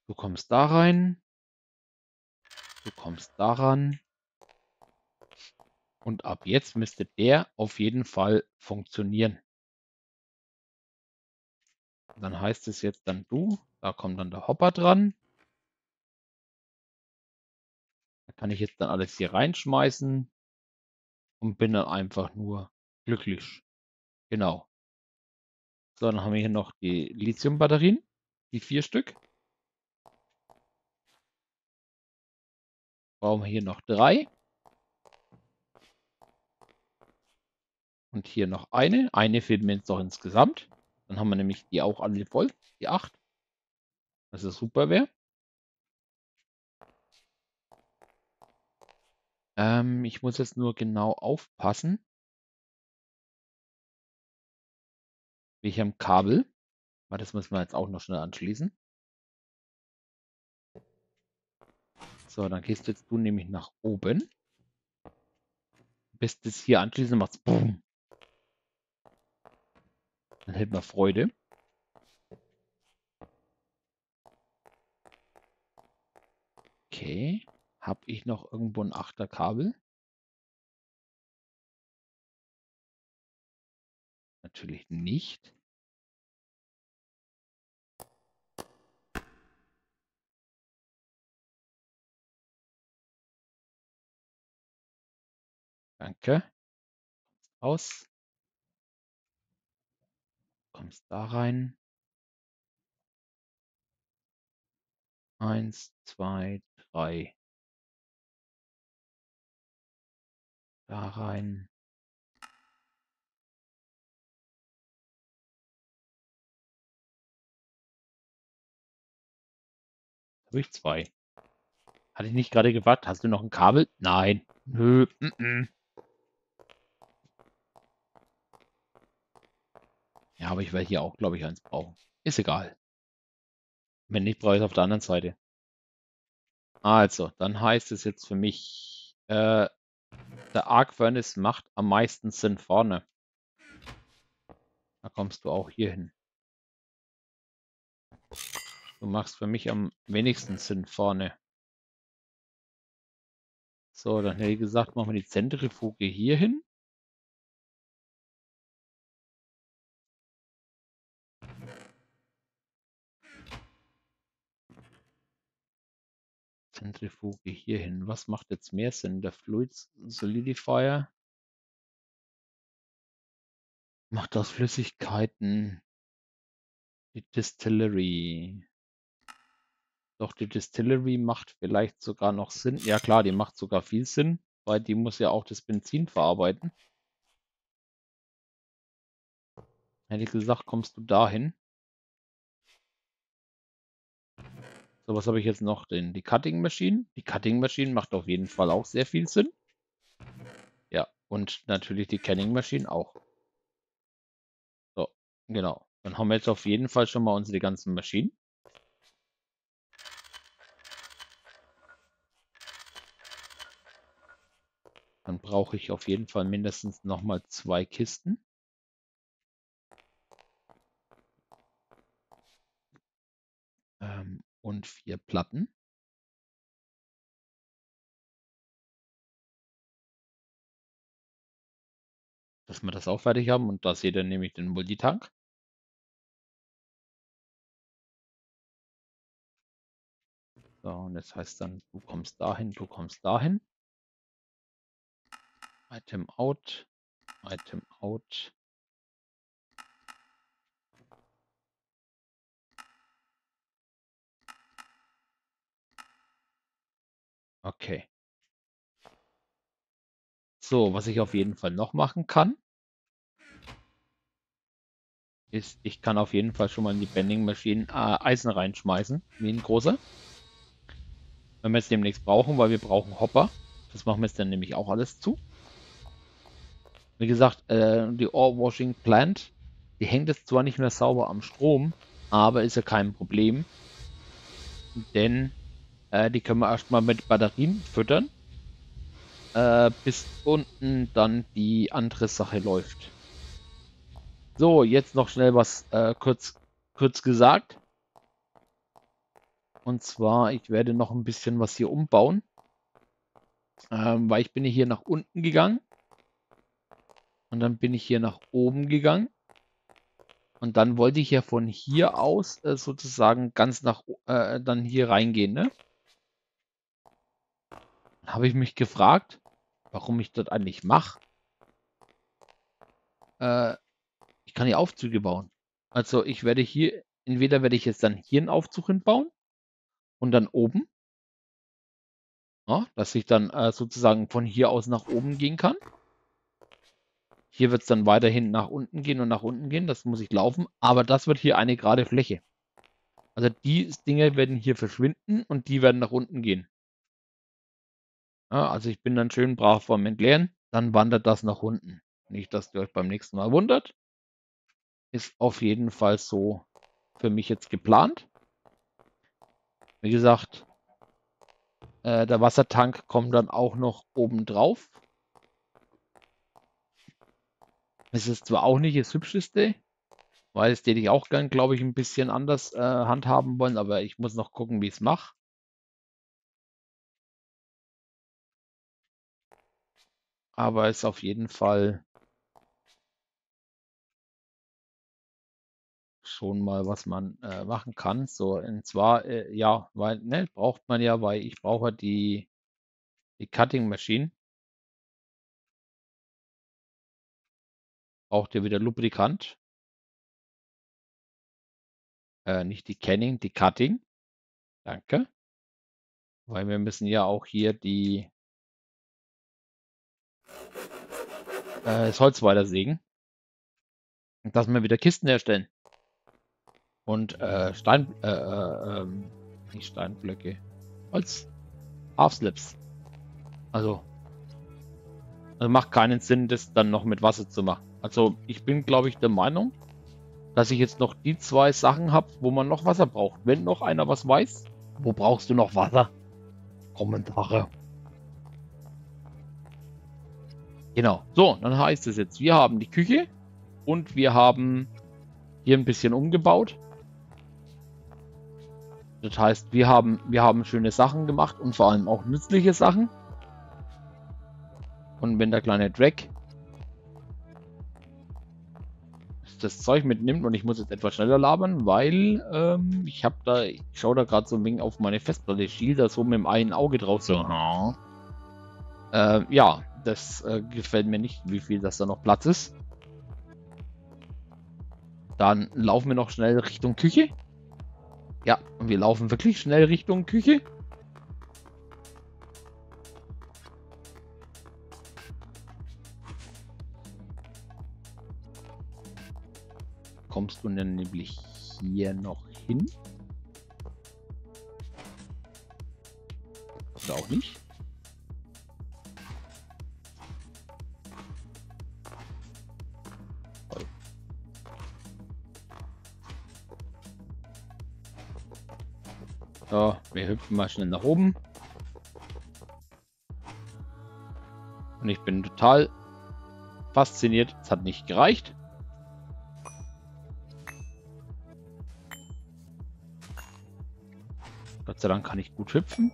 Du kommst da rein. Du kommst daran. Und ab jetzt müsste der auf jeden Fall funktionieren. Dann heißt es jetzt dann du. Da kommt dann der Hopper dran. Da kann ich jetzt dann alles hier reinschmeißen. Und bin dann einfach nur glücklich. Genau. So, dann haben wir hier noch die Lithium-Batterien. Die vier Stück. Brauchen wir hier noch drei. Und hier noch eine. Eine fehlt mir jetzt noch insgesamt. Dann haben wir nämlich die auch alle voll. Die acht. Das ist super wäre. Ähm, ich muss jetzt nur genau aufpassen. Welchem Kabel. Weil das müssen wir jetzt auch noch schnell anschließen. So, dann gehst jetzt du nämlich nach oben. Bis das hier anschließen, macht's boom. Dann hält man Freude. Okay. Habe ich noch irgendwo ein Achterkabel? Natürlich nicht. Danke. Aus. Kommst da rein. Eins, zwei, drei. Da rein. Habe ich zwei. Hatte ich nicht gerade gewartet? Hast du noch ein Kabel? Nein. Nö. Mm -mm. Ja, aber ich werde hier auch, glaube ich, eins brauchen. Ist egal. Wenn nicht, brauche ich es auf der anderen Seite. Also, dann heißt es jetzt für mich, äh, der Arc Furnace macht am meisten Sinn vorne. Da kommst du auch hier hin. Du machst für mich am wenigsten Sinn vorne. So, dann hätte ich gesagt, machen wir die Zentrifuge hier hin. Zentrifuge hier hin. Was macht jetzt mehr Sinn? Der Fluid Solidifier macht aus Flüssigkeiten die Distillery. Doch die Distillery macht vielleicht sogar noch Sinn. Ja klar, die macht sogar viel Sinn, weil die muss ja auch das Benzin verarbeiten. Hätte ich gesagt, kommst du dahin. So, was habe ich jetzt noch denn? Die Cutting Machine. Die Cutting Machine macht auf jeden Fall auch sehr viel Sinn. Ja, und natürlich die Canning Machine auch. So, genau. Dann haben wir jetzt auf jeden Fall schon mal unsere ganzen Maschinen. Dann brauche ich auf jeden Fall mindestens nochmal zwei Kisten. Ähm, und vier Platten. Dass wir das auch fertig haben. Und da seht ihr nämlich den Multitank. So, und jetzt heißt dann, du kommst dahin, du kommst dahin. Item out, Item out. Okay. So, was ich auf jeden Fall noch machen kann, ist, ich kann auf jeden Fall schon mal in die Bending Machine äh, Eisen reinschmeißen, wie ein großer. Wenn wir es demnächst brauchen, weil wir brauchen Hopper. Das machen wir jetzt dann nämlich auch alles zu. Wie gesagt, äh, die Ore Washing Plant, die hängt jetzt zwar nicht mehr sauber am Strom, aber ist ja kein Problem. Denn äh, die können wir erstmal mit Batterien füttern, äh, bis unten dann die andere Sache läuft. So, jetzt noch schnell was äh, kurz, kurz gesagt. Und zwar, ich werde noch ein bisschen was hier umbauen. Ähm, weil ich bin hier nach unten gegangen. Und dann bin ich hier nach oben gegangen. Und dann wollte ich ja von hier aus äh, sozusagen ganz nach äh, dann hier reingehen, ne? Dann habe ich mich gefragt, warum ich das eigentlich mache. Äh, ich kann hier Aufzüge bauen. Also ich werde hier, entweder werde ich jetzt dann hier einen Aufzug hinbauen und dann oben, ja, dass ich dann äh, sozusagen von hier aus nach oben gehen kann. Hier wird es dann weiterhin nach unten gehen und nach unten gehen. Das muss ich laufen. Aber das wird hier eine gerade Fläche. Also die Dinge werden hier verschwinden und die werden nach unten gehen. Ja, also ich bin dann schön brav vorm Entleeren. Dann wandert das nach unten. Nicht, dass ihr euch beim nächsten Mal wundert. Ist auf jeden Fall so für mich jetzt geplant. Wie gesagt, äh, der Wassertank kommt dann auch noch oben drauf. Es ist zwar auch nicht das Hübscheste, weil es hätte ich auch gern, glaube ich, ein bisschen anders äh, handhaben wollen, aber ich muss noch gucken, wie ich es mache. Aber ist auf jeden Fall schon mal, was man äh, machen kann. So, und zwar, äh, ja, weil, ne, braucht man ja, weil ich brauche die, die Cutting Machine. Braucht ihr wieder Lubrikant. Äh, nicht die Canning, die Cutting. Danke. Weil wir müssen ja auch hier die äh, das Holz weitersägen. Und dass wir wieder Kisten herstellen. Und äh, Stein, äh, äh, ähm, nicht Steinblöcke, Holz, Half-Slips. Also, also macht keinen Sinn, das dann noch mit Wasser zu machen. Also ich bin, glaube ich, der Meinung, dass ich jetzt noch die zwei Sachen habe, wo man noch Wasser braucht. Wenn noch einer was weiß, wo brauchst du noch Wasser? Kommentare. Genau. So, dann heißt es jetzt, wir haben die Küche und wir haben hier ein bisschen umgebaut. Das heißt, wir haben, wir haben schöne Sachen gemacht und vor allem auch nützliche Sachen. Und wenn der kleine Drag das Zeug mitnimmt und ich muss jetzt etwas schneller labern, weil ähm, ich habe da, ich schaue da gerade so ein wenig auf meine Festplatte, ich schiel da so mit dem einen Auge drauf, so. Äh, ja, das äh, gefällt mir nicht, wie viel das da noch Platz ist. Dann laufen wir noch schnell Richtung Küche. Ja, und wir laufen wirklich schnell Richtung Küche. Kommst du denn nämlich hier noch hin? Oder auch nicht? So, wir hüpfen mal schnell nach oben. Und ich bin total fasziniert. Es hat nicht gereicht. Gott sei Dank kann ich gut hüpfen.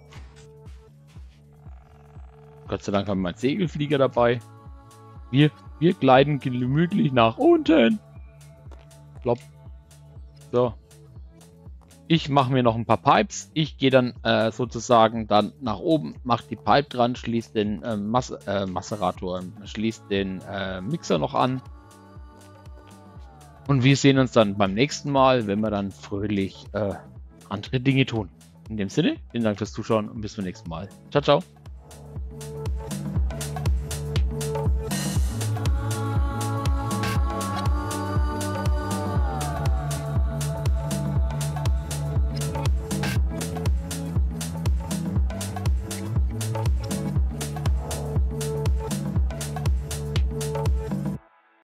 Gott sei Dank haben wir meinen Segelflieger dabei. Wir, wir gleiten gemütlich nach unten. Plopp. So. Ich mache mir noch ein paar Pipes. Ich gehe dann äh, sozusagen dann nach oben, mache die Pipe dran, schließe den äh, Mas äh, Macerator, schließe den äh, Mixer noch an. Und wir sehen uns dann beim nächsten Mal, wenn wir dann fröhlich äh, andere Dinge tun. In dem Sinne, vielen Dank fürs Zuschauen und bis zum nächsten Mal. Ciao, ciao.